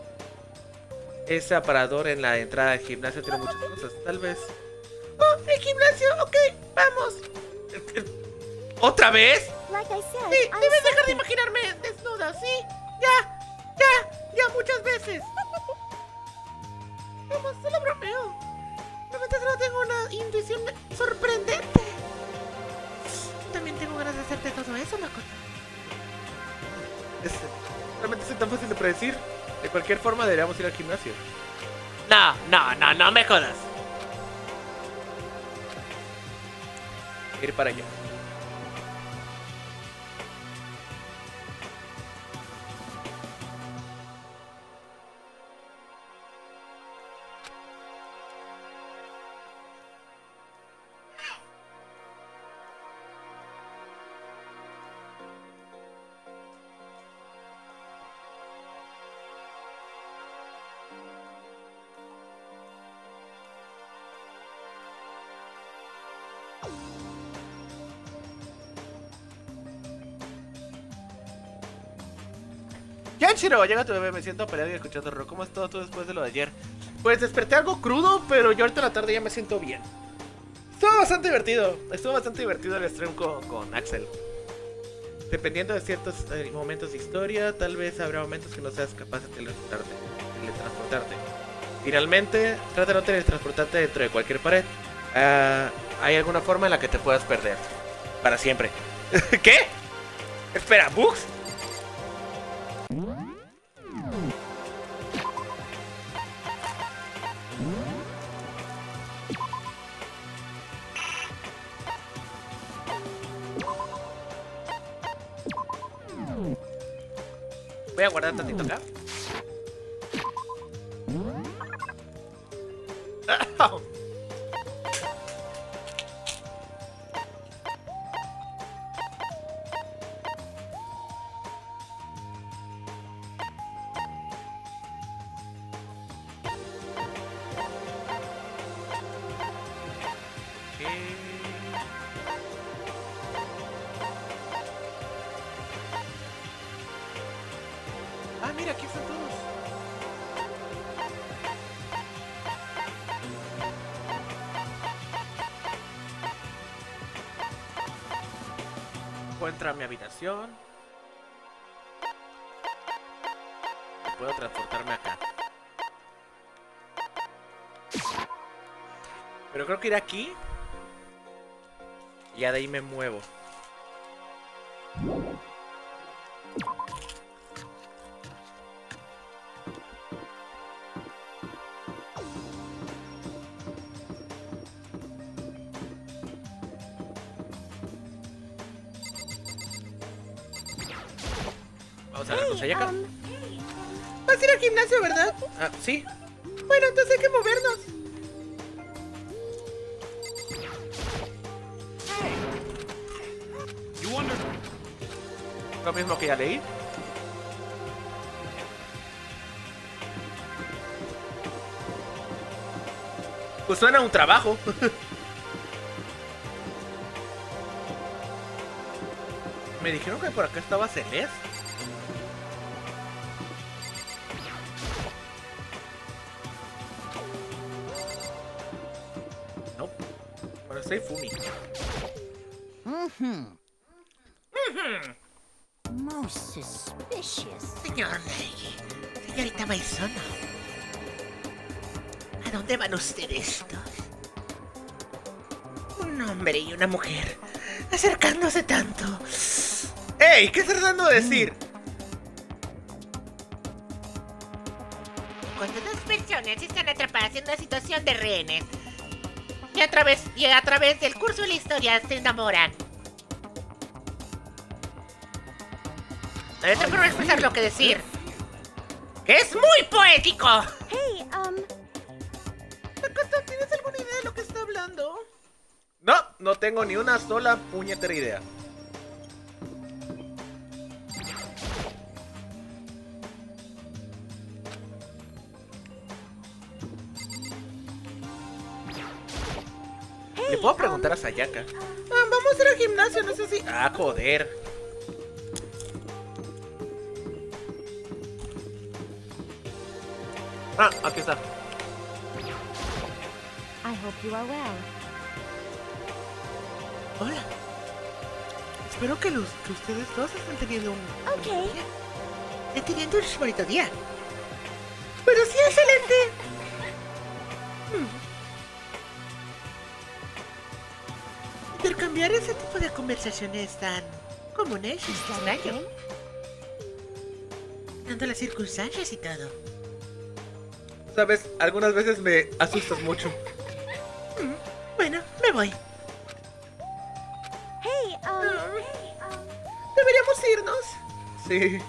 Speaker 9: aparador en la entrada del gimnasio tiene muchas cosas. Tal vez.
Speaker 4: Oh, el gimnasio, ok, vamos.
Speaker 9: ¿Otra vez?
Speaker 5: Like I said,
Speaker 4: Sí,
Speaker 5: I'm
Speaker 4: debes dejar de
Speaker 5: sorry.
Speaker 4: imaginarme desnuda, ¿sí? Ya, muchas veces. Vamos, solo bromeo. Realmente solo tengo una intuición sorprendente. También tengo ganas de hacerte todo eso, Makoto.
Speaker 9: Realmente es tan fácil de predecir. De cualquier forma deberíamos ir al gimnasio.
Speaker 6: No me jodas.
Speaker 9: Ir para allá. Yanshiro, llega tu bebé, me siento peleado y escuchando rock. ¿Cómo has estado tú después de lo de ayer? Pues desperté algo crudo, pero yo ahorita en la tarde ya me siento bien. Estuvo bastante divertido el stream con Axel. Dependiendo de ciertos momentos de historia, tal vez habrá momentos que no seas capaz de teletransportarte. Finalmente, trata de no teletransportarte dentro de cualquier pared. Hay alguna forma en la que te puedas perder. Para siempre. ¿Qué? Espera, ¿bugs? Voy a guardar tantito acá. están todos? Puedo entrar a mi habitación. Y puedo transportarme acá. Pero creo que iré aquí. Y ya de ahí me muevo. Vamos a ver con Sayaka.
Speaker 6: Vas a ir al gimnasio, ¿verdad?
Speaker 9: Ah, sí.
Speaker 6: Bueno, entonces hay que movernos.
Speaker 9: Lo mismo que ya leí. Pues suena un trabajo. Me dijeron que por acá estaba Celeste. No. Bueno, soy Fumi.
Speaker 11: Most suspicious.
Speaker 6: Señor Rey, señorita Maizono, ¿a dónde van ustedes dos? Un hombre y una mujer acercándose tanto.
Speaker 9: ¡Ey! ¿Qué estás tratando de decir?
Speaker 4: Cuando dos personas están atrapadas en una situación de rehenes y a través del curso de la historia se enamoran. No hay otra forma de expresar lo que decir. ¡Que es muy poético!
Speaker 5: Hey,
Speaker 6: Makoto, ¿tienes alguna idea de lo que está hablando?
Speaker 9: No, no tengo ni una sola puñetera idea. Le puedo preguntar a Sayaka.
Speaker 6: Vamos a ir al gimnasio, no sé si...
Speaker 9: Ah, joder. Ah, aquí está.
Speaker 5: I hope you are well.
Speaker 6: Hola. Espero que ustedes dos estén teniendo un...
Speaker 5: Okay.
Speaker 6: Estén teniendo un bonito día. Pero sí, excelente. Intercambiar ese tipo de conversaciones tan comunes es extraño. Dando las circunstancias y todo.
Speaker 9: Sabes, algunas veces me asustas mucho.
Speaker 6: Bueno, me voy.
Speaker 5: Hey,
Speaker 6: Deberíamos irnos.
Speaker 9: Sí.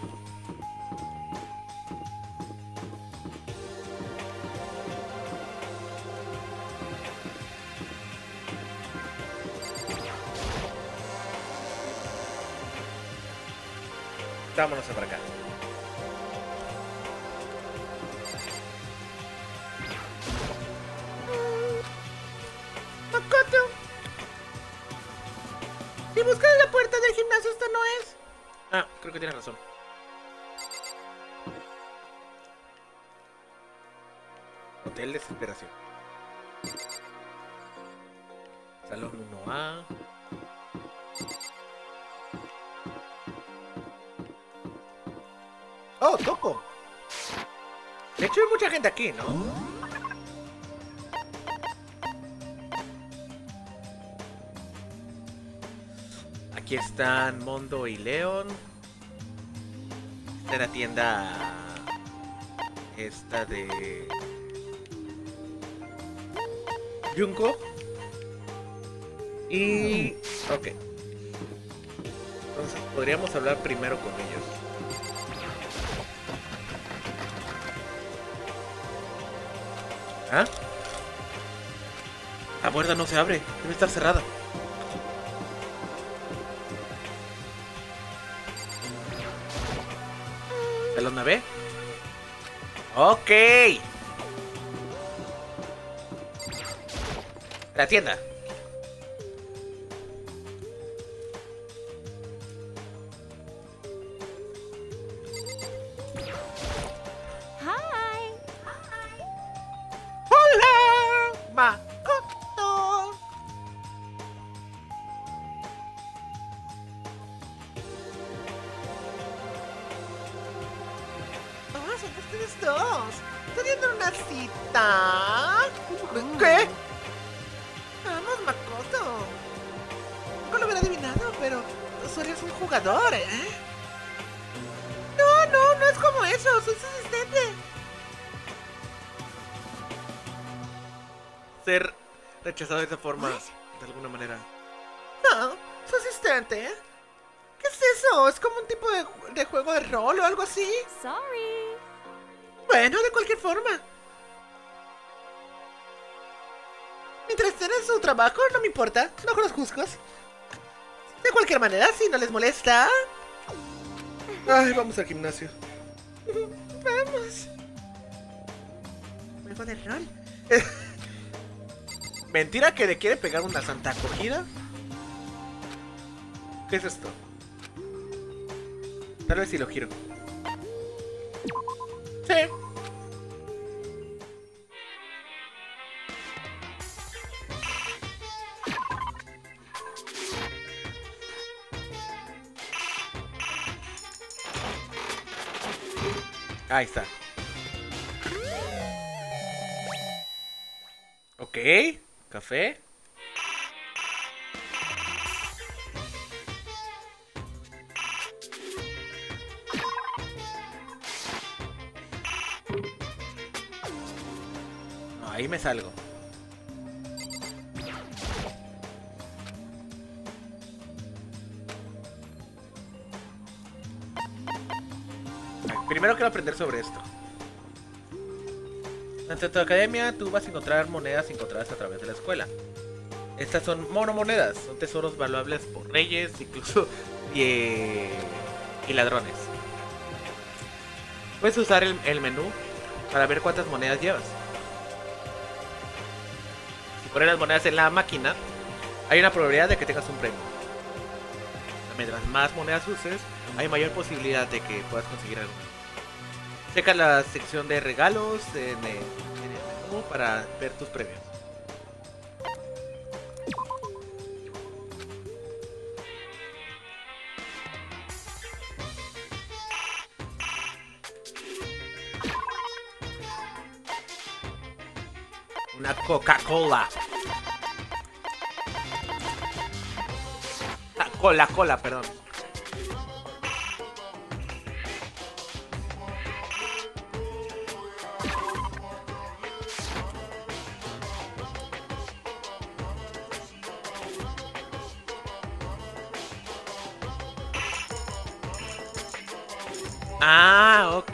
Speaker 9: Vámonos para acá.
Speaker 6: Makoto. Si buscas la puerta del gimnasio, esta no es.
Speaker 9: Ah, creo que tienes razón. Hotel Desesperación. Salón 1A. Oh, Toko. De hecho hay mucha gente aquí, ¿no? Aquí están Mondo y Leon. Está en la tienda esta de Junko. Y... ok. Entonces podríamos hablar primero con ellos. ¿Ah? La puerta no se abre. Debe estar cerrada. ¿Salón B? Ok. La tienda.
Speaker 6: ustedes dos. ¿Teniendo una cita? ¿Qué? Vamos, Makoto. Nunca lo hubiera adivinado, pero tú eres un jugador, ¿eh? No es como eso. Soy su asistente.
Speaker 9: Ser rechazado de esa forma, de alguna manera.
Speaker 6: No, su asistente. ¿Qué es eso? ¿Es como un tipo de juego de rol o algo así?
Speaker 5: Sorry.
Speaker 6: Bueno, de cualquier forma. Mientras estén en su trabajo, no me importa. No con los juzgos. De cualquier manera, si no les molesta.
Speaker 9: Ay, vamos al gimnasio.
Speaker 6: Vamos. Juego de rol.
Speaker 9: ¿Mentira que le quiere pegar una santa acogida? ¿Qué es esto? Tal vez si lo giro.
Speaker 6: Sí.
Speaker 9: Ahí está. Ok, café. No, ahí me salgo. Primero quiero aprender sobre esto. Ante tu academia tú vas a encontrar monedas encontradas a través de la escuela. Estas son monomonedas, son tesoros valuables por reyes, incluso y ladrones. Puedes usar el menú para ver cuántas monedas llevas. Si pones las monedas en la máquina, hay una probabilidad de que tengas un premio. Mientras más monedas uses, hay mayor posibilidad de que puedas conseguir algo. Checa la sección de regalos en el menú para ver tus premios. Una Coca-Cola. Ah, cola, perdón. Ah, ok.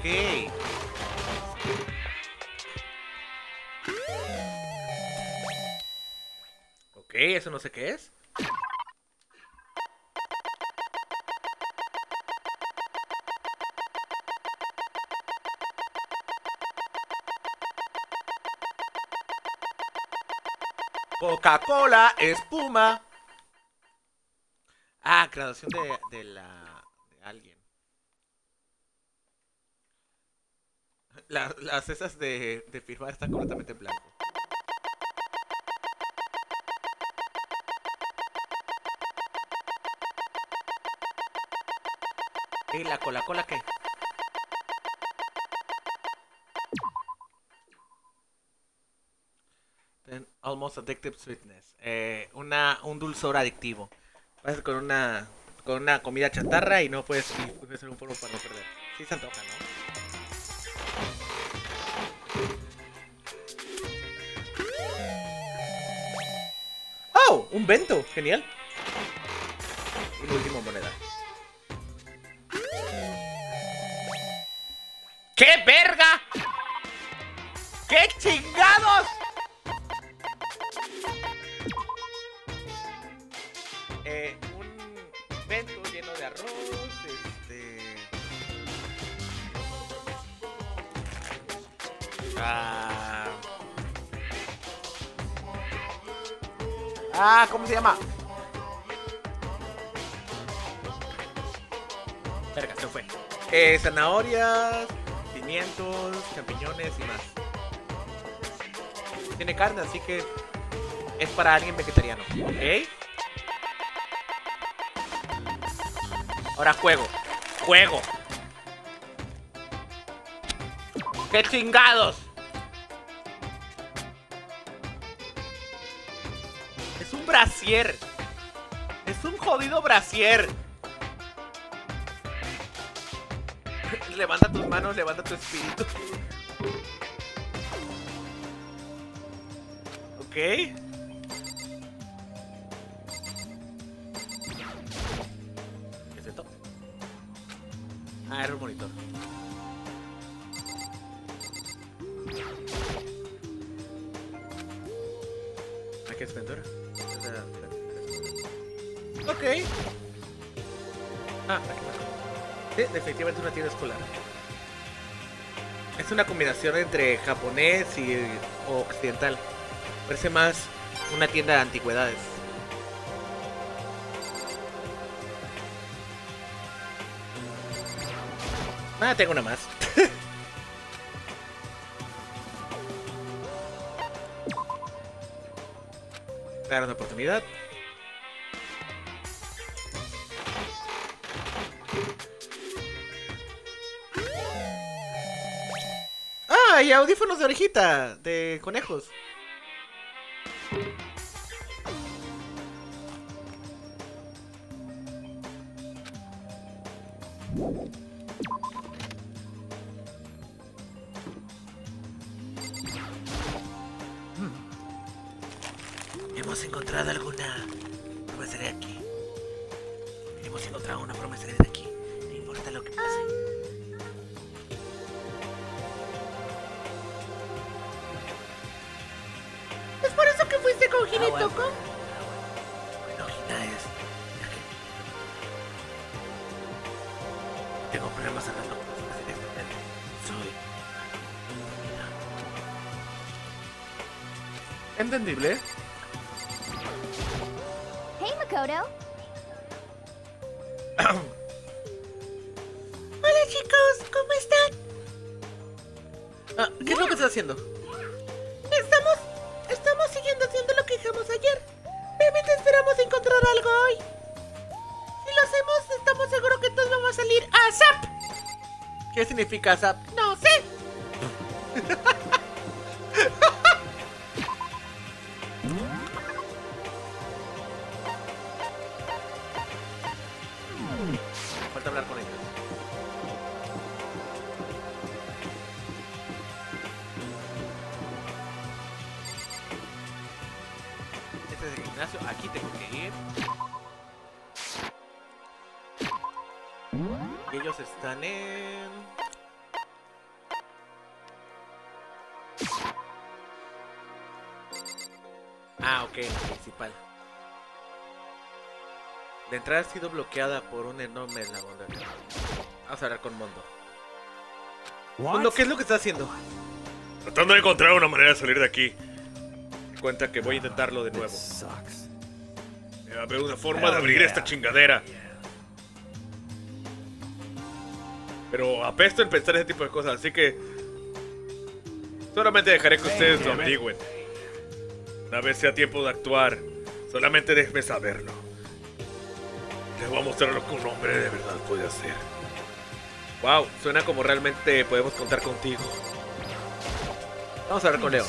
Speaker 9: Ok, eso no sé qué es. Coca-Cola, espuma. Ah, graduación de alguien. Las esas de firmar están completamente en blanco. ¿Y la Coca-Cola qué? Almost addictive sweetness. Un dulzor adictivo. Vas con una comida chatarra y no puedes hacer un polvo para no perder. Sí se antoja, ¿no? ¡Oh! Un bento. Genial. Y la última moneda. ¡Qué verga! ¡Qué chingados! Un bento lleno de arroz, ¿cómo se llama? Verga, se fue. Zanahorias, pimientos, champiñones y más. Tiene carne, así que es para alguien vegetariano, ¿ok? Ahora juego. ¡Qué chingados! Es un brasier. Es un jodido brasier. Levanta tus manos, levanta tu espíritu. Ok. ¿Qué es esto? Ah, era un monitor. Aquí es pintura. Ok. Ah, aquí va. Sí, definitivamente una tienda escolar. Es una combinación entre japonés y occidental. Parece más una tienda de antigüedades. Ah, tengo una más. Dar una oportunidad. ¡Ah! Y audífonos de orejita de conejos. Hemos encontrado alguna promesaria aquí. Hemos encontrado una promesaria de aquí. No importa lo que pase.
Speaker 4: ¿Es por eso que fuiste con Hinetoko?
Speaker 9: Bueno, Hina es... Tengo problemas hablando con los pacientes. Soy... Entendible.
Speaker 5: Hey, Makoto.
Speaker 6: Hola chicos, ¿cómo están?
Speaker 9: Ah, ¿qué es lo que estás haciendo?
Speaker 6: Estamos siguiendo haciendo lo que dejamos ayer. Realmente esperamos encontrar algo hoy. Si lo hacemos, estamos seguros que todo va a salir ASAP.
Speaker 9: ¿Qué significa ASAP?
Speaker 6: No sé.
Speaker 9: Falta hablar con ellos. Este es el gimnasio. Aquí tengo que ir. Y ellos están en... Ah, ok, la principal. La entrada ha sido bloqueada por un enorme dragón. Vamos a hablar con Mondo. Mondo, ¿qué es lo que está haciendo?
Speaker 3: Tratando de encontrar una manera de salir de aquí. Me cuenta que voy a intentarlo de nuevo. Debe haber una forma de abrir esta chingadera. Pero apesto en pensar ese tipo de cosas, así que solamente dejaré que ustedes lo averigüen. Una vez sea tiempo de actuar, solamente déjenme saberlo. Les voy a mostrar lo que un hombre de verdad puede hacer.
Speaker 9: Wow, suena como realmente podemos contar contigo. Vamos a hablar con Leo.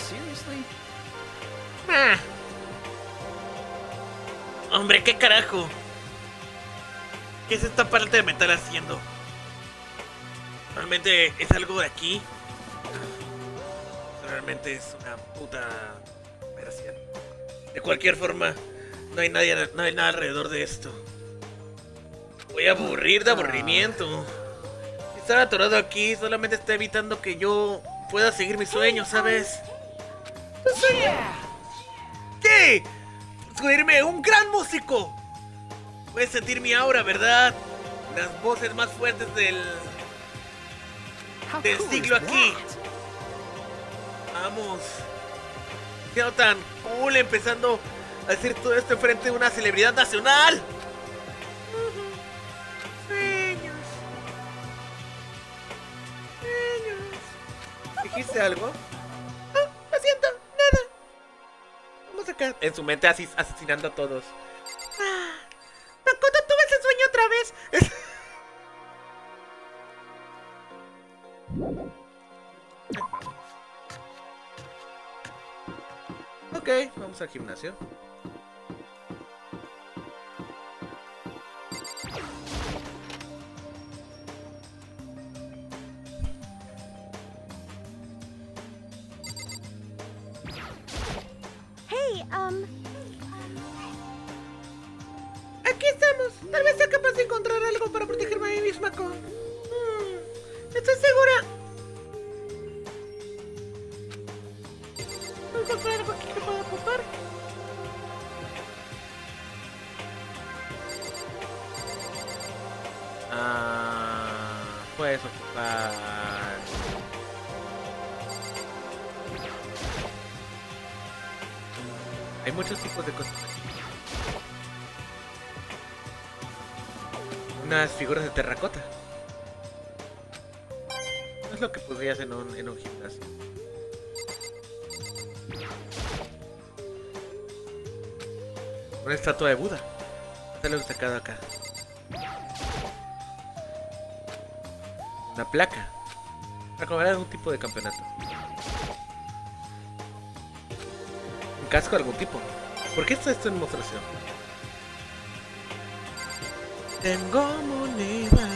Speaker 6: Hombre, ¿qué carajo? ¿Qué es esta parte de metal haciendo? ¿Realmente es algo de aquí? Realmente es una puta operación. De cualquier forma, no hay nada alrededor de esto. Voy a aburrir de aburrimiento. Estar atorado aquí solamente está evitando que yo pueda seguir mis sueños, ¿sabes? ¿Tu sueño? ¿Qué? Descubrirme un gran músico. Puedes sentir mi aura, ¿verdad? Las voces más fuertes del siglo aquí. Vamos. Siendo tan cool empezando a decir todo esto enfrente de una celebridad nacional. Sueños.
Speaker 9: ¿Dijiste algo?
Speaker 6: Ah, lo siento, nada.
Speaker 9: Vamos acá. En su mente asesinando a todos.
Speaker 6: Makoto, tuve ese sueño otra vez.
Speaker 9: Ok, vamos al gimnasio.
Speaker 5: Hey,
Speaker 6: Aquí estamos. Tal vez sea capaz de encontrar algo para protegerme a mí misma con... ¿Estás segura? ¿No encontré algo aquí que pueda ocupar?
Speaker 9: Puedes ocupar... Hay muchos tipos de cosas. Unas figuras de terracota. No es lo que podrías en un gimnasio. Una estatua de Buda. Está lo sacado acá. Una placa. Para cobrar algún tipo de campeonato. Un casco de algún tipo. ¿Por qué está esto en demostración? Tengo monedas.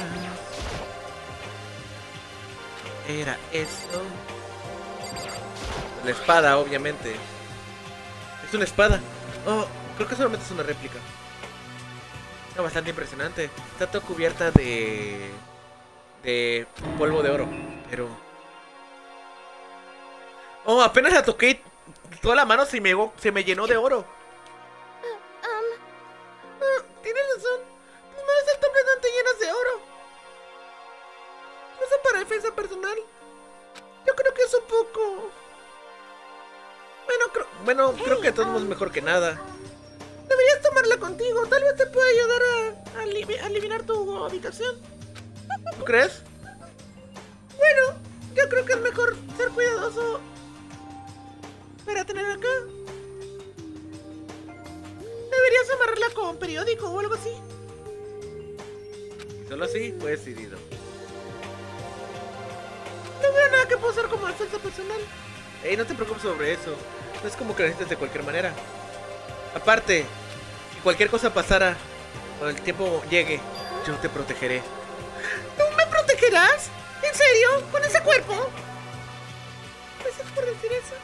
Speaker 9: Era esto. La espada, obviamente. Es una espada. Oh, creo que solamente es una réplica. Está bastante impresionante. Está toda cubierta de polvo de oro. Pero... oh, apenas la toqué. Toda la mano se me llenó de oro.
Speaker 6: Tienes razón. Tus manos están completamente llenas de oro. ¿No son para defensa personal? Yo creo que es un poco...
Speaker 9: Creo que todo es mejor que nada.
Speaker 6: Deberías tomarla contigo. Tal vez te pueda ayudar a eliminar tu habitación.
Speaker 9: ¿Tú crees?
Speaker 6: Bueno, yo creo que es mejor ser cuidadoso para tener acá. Deberías amarrarla con periódico o algo así.
Speaker 9: Y solo así fue decidido.
Speaker 6: No veo nada que pueda usar como defensa personal.
Speaker 9: Ey, no te preocupes sobre eso. No es como que lo necesites de cualquier manera. Aparte, si cualquier cosa pasara cuando el tiempo llegue, yo te protegeré.
Speaker 6: ¿Tú me protegerás? ¿En serio? ¿Con ese cuerpo? Gracias por decir eso.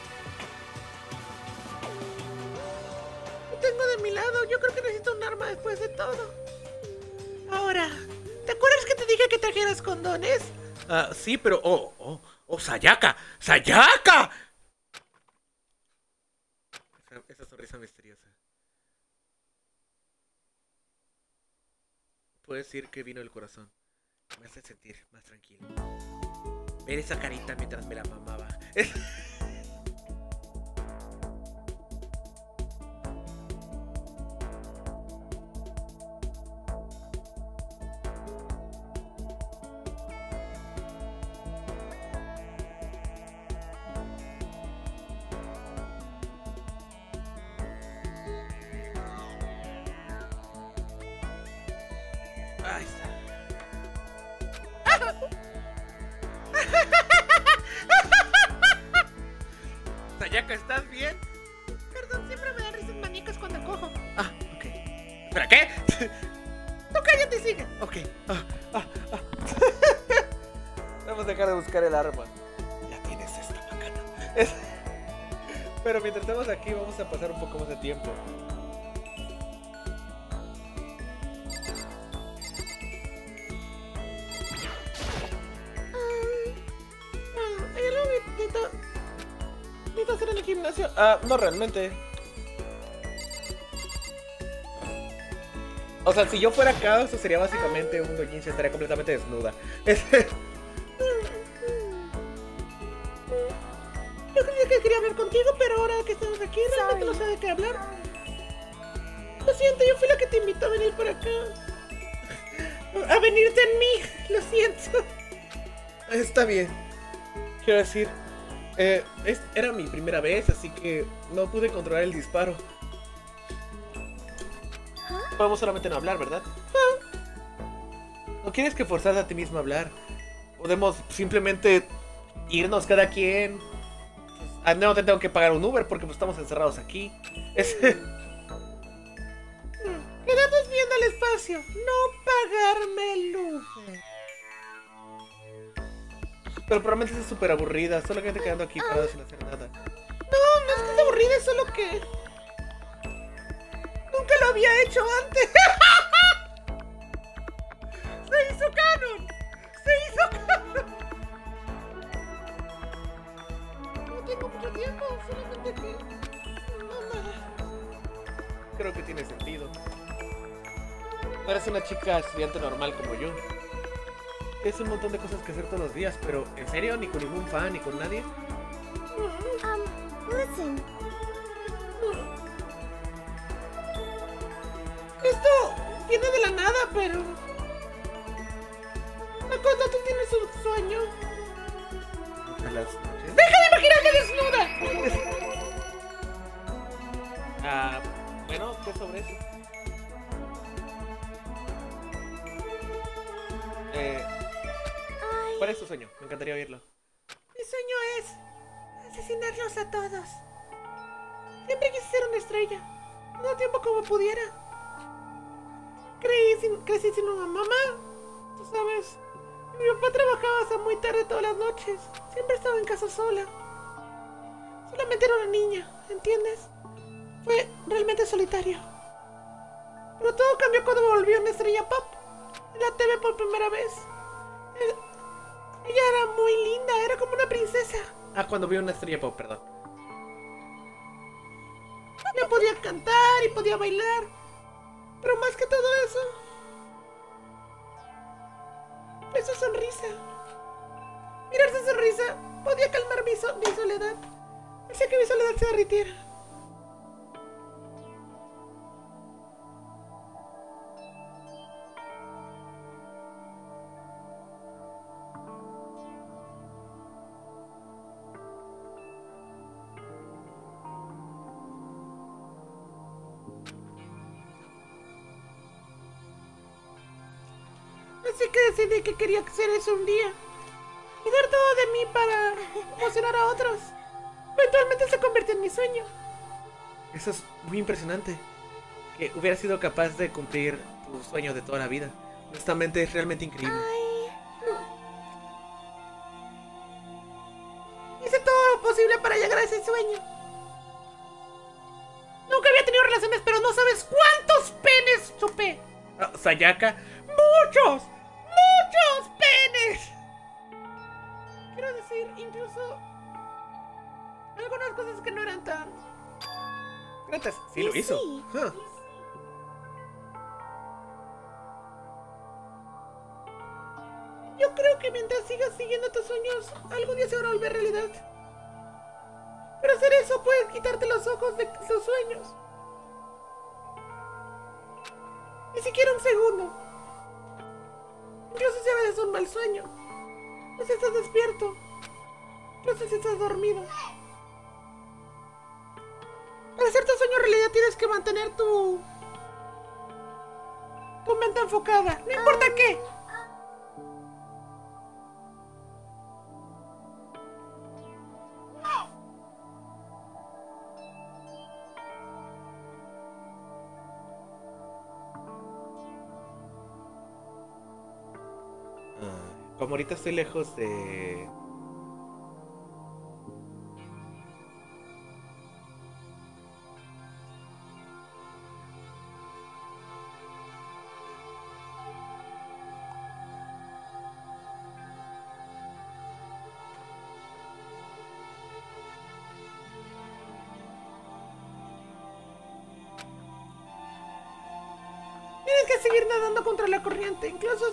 Speaker 6: Lo tengo de mi lado. Yo creo que necesito un arma después de todo. Ahora, ¿te acuerdas que te dije que trajeras condones?
Speaker 9: Ah, sí, pero... ¡Oh, Sayaka! ¡Sayaka! Esa sonrisa misteriosa. Puedo decir que vino del corazón. Me hace sentir más tranquilo. Ver esa carita mientras me la mamaba. Ahí está. Sayaka, ¿estás bien?
Speaker 6: Perdón, siempre me dan risas maníacas cuando cojo.
Speaker 9: Ah, ok. ¿Espera qué?
Speaker 6: Tú cállate y sigue.
Speaker 9: Ok. Vamos a dejar de buscar el arma. Ya tienes esta bacana. Pero mientras estamos aquí vamos a pasar un poco más de tiempo.
Speaker 6: ¿Hay algo que necesito hacer en el gimnasio?
Speaker 9: No realmente. O sea, si yo fuera acá, eso sería básicamente un doujin, se estaría completamente desnuda.
Speaker 6: Yo creía que quería hablar contigo, pero ahora que estamos aquí, realmente no sé de qué hablar. Lo siento, yo fui la que te invitó a venir por acá. A venirte en mí, lo siento.
Speaker 9: Está bien. Quiero decir, era mi primera vez, así que no pude controlar el disparo. Podemos solamente no hablar, ¿verdad? No quieres que forzar a ti mismo a hablar. Podemos simplemente irnos cada quien. Pues, no te tengo que pagar un Uber porque pues, estamos encerrados aquí.
Speaker 6: Quedarnos viendo el espacio, no pagarme el Uber.
Speaker 9: Pero probablemente es súper aburrida, solo que quedando aquí parado sin hacer nada.
Speaker 6: No, no es que esté aburrida, es solo que... nunca lo había hecho antes. ¡Se hizo canon! ¡Se hizo canon! No tengo mucho tiempo, solamente que... no nada.
Speaker 9: Creo que tiene sentido. No eres una chica estudiante normal como yo. Es un montón de cosas que hacer todos los días, pero ¿en serio? ¿Ni con ningún fan, ni con nadie?
Speaker 5: Listen.
Speaker 6: Esto viene de la nada, pero... Makoto, tú tienes un sueño.
Speaker 9: A las noches.
Speaker 6: ¡Deja de imaginarte desnuda!
Speaker 9: Bueno, ¿qué sobre eso? ¿Cuál es tu sueño? Me encantaría oírlo.
Speaker 6: Mi sueño es asesinarlos a todos. Siempre quise ser una estrella. No tiempo como pudiera. Crecí sin una mamá. Tú sabes, mi papá trabajaba hasta muy tarde todas las noches. Siempre estaba en casa sola. Solamente era una niña, ¿entiendes? Fue realmente solitario. Pero todo cambió cuando me volví una estrella pop. En la TV por primera vez. Ella era muy linda, era como una princesa.
Speaker 9: Cuando vi una estrella pop, perdón.
Speaker 6: Ella podía cantar y podía bailar. Pero más que todo eso, fue su sonrisa. Mirar su sonrisa podía calmar mi soledad. Hacía que mi soledad se derritiera. Así que decidí que quería hacer eso un día. Y dar todo de mí para emocionar a otros. Eventualmente se convirtió en mi sueño.
Speaker 9: Eso es muy impresionante. Que hubiera sido capaz de cumplir tu sueño de toda la vida. Honestamente es realmente increíble.
Speaker 6: Hice todo lo posible para llegar a ese sueño. Nunca había tenido relaciones, pero no sabes cuántos penes chupé.
Speaker 9: Sayaka.
Speaker 6: ¡Muchos! ¡Muchos penes! Quiero decir, incluso algunas cosas que no eran tan...
Speaker 9: Gracias, sí lo hizo.
Speaker 6: Yo creo que mientras sigas siguiendo tus sueños, algún día se van a volver realidad. Pero hacer eso puede quitarte los ojos de tus sueños. Ni siquiera un segundo. Incluso si a veces es un mal sueño. No si estás despierto. Incluso si estás dormido. Para hacer tu sueño realidad tienes que mantener tu mente enfocada. No importa qué.
Speaker 9: Como ahorita estoy lejos de...
Speaker 6: Tienes que seguir nadando contra la corriente, incluso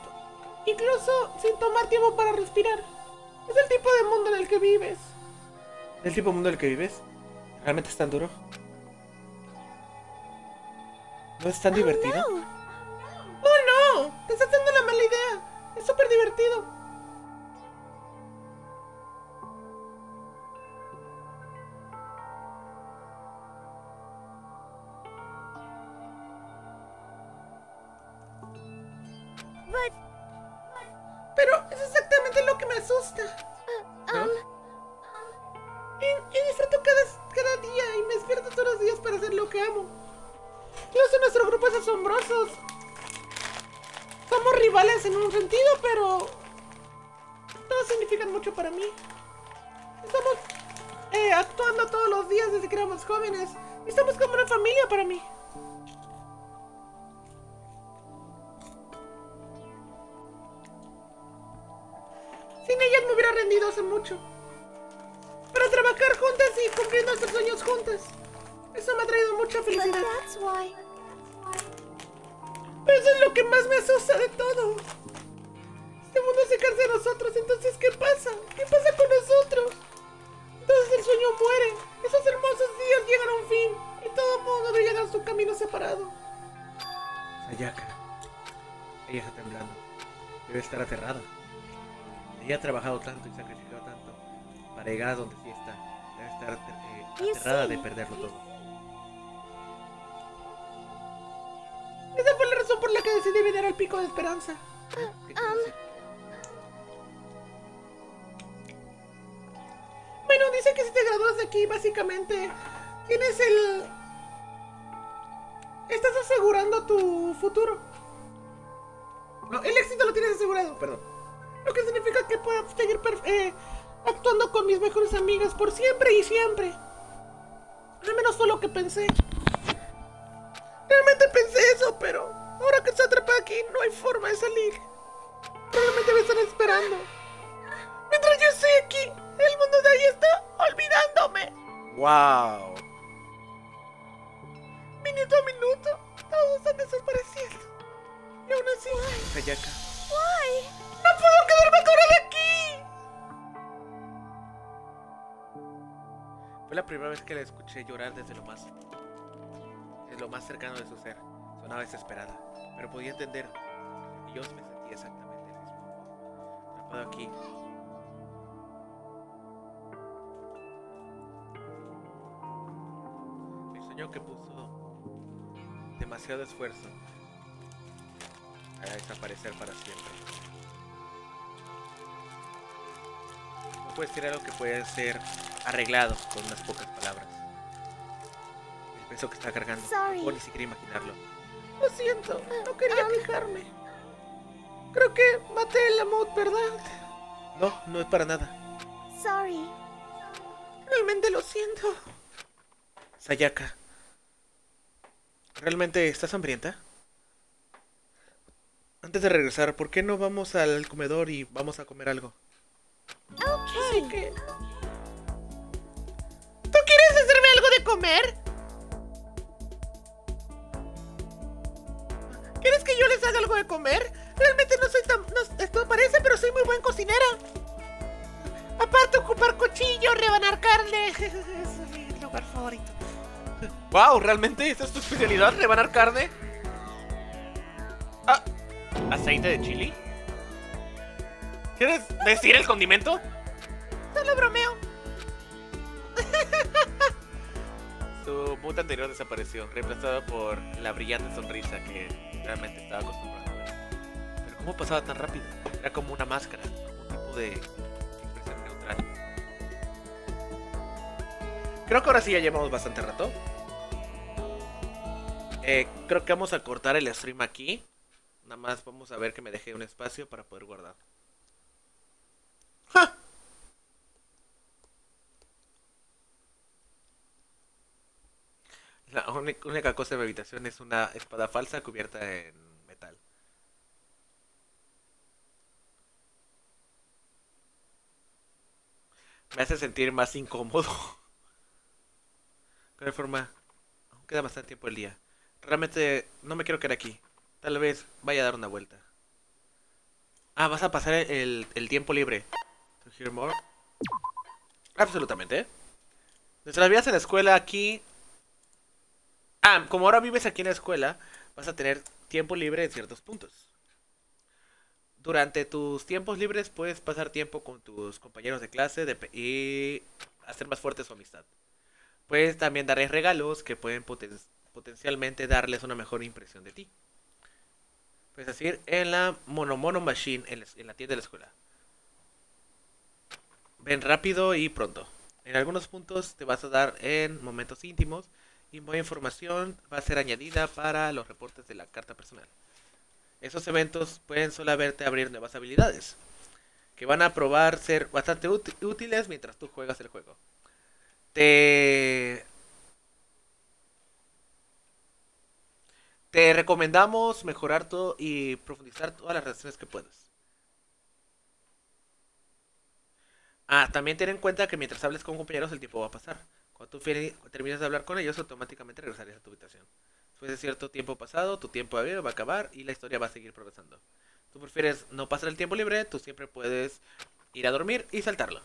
Speaker 6: sin tomar tiempo para respirar. Es el tipo de mundo en el que vives.
Speaker 9: ¿El tipo de mundo en el que vives? ¿Realmente es tan duro? ¿No es tan divertido?
Speaker 6: No. ¡Oh, no! Te estás dando la mala idea. Es súper divertido. Pero es exactamente lo que me asusta. que amo. Incluso nuestro grupo es asombroso. Somos rivales en un sentido, pero todos significan mucho para mí. Estamos actuando todos los días desde que éramos jóvenes. Estamos como una familia para mí. Sin ellas me hubiera rendido hace mucho. Para trabajar juntas y cumplir nuestros sueños juntas. Eso me ha traído mucha felicidad. Pero eso es lo que más me asusta de todo. Este mundo se cansa de nosotros, entonces ¿qué pasa? ¿Qué pasa con nosotros? Entonces el sueño muere. Esos hermosos días llegan a un fin. Y todo mundo debe llegar a su camino separado.
Speaker 1: Sayaka. Ella está temblando. Debe estar aterrada. Ella ha trabajado tanto y sacrificado tanto para llegar a donde sí está. Debe estar aterrada de perderlo todo.
Speaker 6: Esa fue la razón por la que decidí venir al Pico de Esperanza. Bueno, dice que si te gradúas de aquí, básicamente tienes estás asegurando tu futuro. No, el éxito lo tienes asegurado, perdón. Lo que significa que puedo seguir actuando con mis mejores amigas por siempre y siempre. Al menos fue lo que pensé. Realmente pensé eso, pero ahora que estoy atrapada aquí, no hay forma de salir. Probablemente me están esperando. Mientras yo estoy aquí, el mundo de ahí está olvidándome.
Speaker 1: ¡Wow!
Speaker 6: Minuto a minuto, todos están desapareciendo. Y aún así...
Speaker 1: Sayaka.
Speaker 6: ¡No puedo quedarme atorada aquí!
Speaker 1: Fue la primera vez que la escuché llorar desde lo más cercano de su ser. Sonaba desesperada, pero podía entender. Y yo me sentía exactamente el mismo. Atrapado aquí. Mi sueño que puso demasiado esfuerzo a desaparecer para siempre. No puede ser algo que puede ser arreglado con unas pocas palabras. El peso que está cargando, no puedo ni siquiera imaginarlo.
Speaker 6: Lo siento, no quería quejarme. Creo que maté a la Mood, ¿verdad?
Speaker 1: No, no es para nada.
Speaker 6: Realmente lo siento.
Speaker 1: Sayaka, ¿realmente estás hambrienta? Antes de regresar, ¿por qué no vamos al comedor y vamos a comer algo?
Speaker 6: Así que... ¿Tú quieres hacerme algo de comer? ¿Quieres que yo les haga algo de comer? Realmente no soy tan... esto parece, pero soy muy buen cocinera. Aparte, ocupar cuchillo, rebanar carne. Es mi lugar favorito.
Speaker 1: ¡Wow! ¿Realmente esa es tu especialidad? ¿Rebanar carne? Ah, ¿aceite de chili? ¿Quieres decir el condimento?
Speaker 6: Solo bromeo.
Speaker 1: Su mood anterior desapareció, reemplazado por la brillante sonrisa que realmente estaba acostumbrado a ver. Pero ¿cómo pasaba tan rápido? Era como una máscara, como un tipo de expresión neutral. Creo que ahora sí ya llevamos bastante rato. Creo que vamos a cortar el stream aquí. Nada más vamos a ver que me deje un espacio para poder guardar. ¡Ja! La única cosa de mi habitación es una espada falsa cubierta en metal. Me hace sentir más incómodo. De forma, aún queda bastante tiempo el día. Realmente no me quiero quedar aquí. Tal vez vaya a dar una vuelta. Ah, ¿vas a pasar el tiempo libre? ¿To hear more? Absolutamente. Nuestras vidas en la escuela aquí... Ah, como ahora vives aquí en la escuela, vas a tener tiempo libre en ciertos puntos. Durante tus tiempos libres puedes pasar tiempo con tus compañeros de clase y hacer más fuerte su amistad. Puedes también darles regalos que pueden potencialmente darles una mejor impresión de ti. Puedes decir en la Mono Machine en la tienda de la escuela. Ven rápido y pronto. En algunos puntos te vas a dar en momentos íntimos
Speaker 9: y nueva información va a ser añadida para los reportes de la carta personal. Esos eventos pueden solo verte abrir nuevas habilidades, que van a probar ser bastante útiles mientras tú juegas el juego. Te recomendamos mejorar todo y profundizar todas las relaciones que puedas. También ten en cuenta que mientras hables con compañeros el tiempo va a pasar. Cuando tú termines de hablar con ellos, automáticamente regresarías a tu habitación. Después de cierto tiempo pasado, tu tiempo va a acabar y la historia va a seguir progresando. Tú prefieres no pasar el tiempo libre, tú siempre puedes ir a dormir y saltarlo.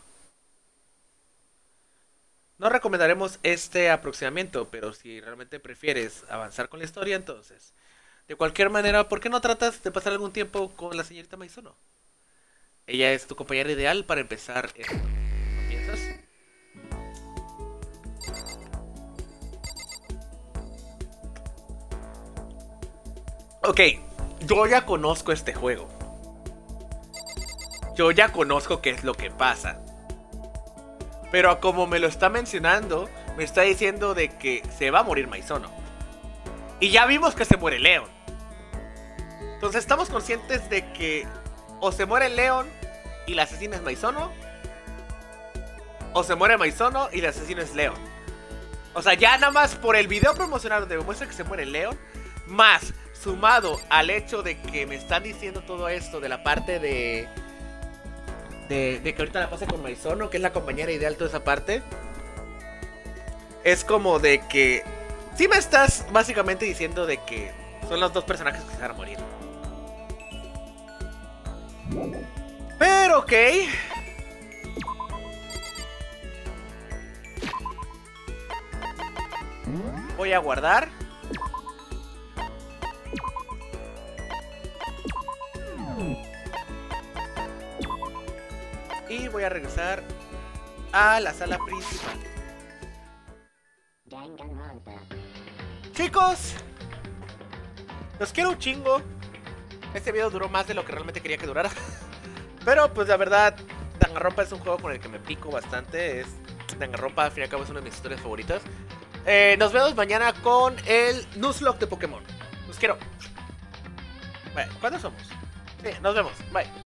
Speaker 9: No recomendaremos este aproximamiento, pero si realmente prefieres avanzar con la historia, entonces, de cualquier manera, ¿por qué no tratas de pasar algún tiempo con la señorita Maizono? Ella es tu compañera ideal para empezar esto. ¿No piensas? Ok, yo ya conozco este juego. Yo ya conozco qué es lo que pasa. Pero como me lo está mencionando, me está diciendo de que se va a morir Maizono. Y ya vimos que se muere Leon. Entonces estamos conscientes de que o se muere Leon y la asesina es Maizono, o se muere Maizono y la asesina es Leon. O sea, ya nada más por el video promocional donde me muestra que se muere Leon, más sumado al hecho de que me están diciendo todo esto de la parte de que ahorita la pase con Maizono, que es la compañera ideal, toda esa parte. Es como de que sí me estás básicamente diciendo de que son los dos personajes que se van a morir. Pero ok. Voy a guardar. Y voy a regresar a la sala principal. Chicos, los quiero un chingo. Este video duró más de lo que realmente quería que durara. Pero pues la verdad, Danganronpa es un juego con el que me pico bastante. Danganronpa al fin y al cabo es una de mis historias favoritas. Nos vemos mañana con el Nuzlocke de Pokémon. Los quiero. Bueno, ¿cuántos somos? Sí, nos vemos. Bye.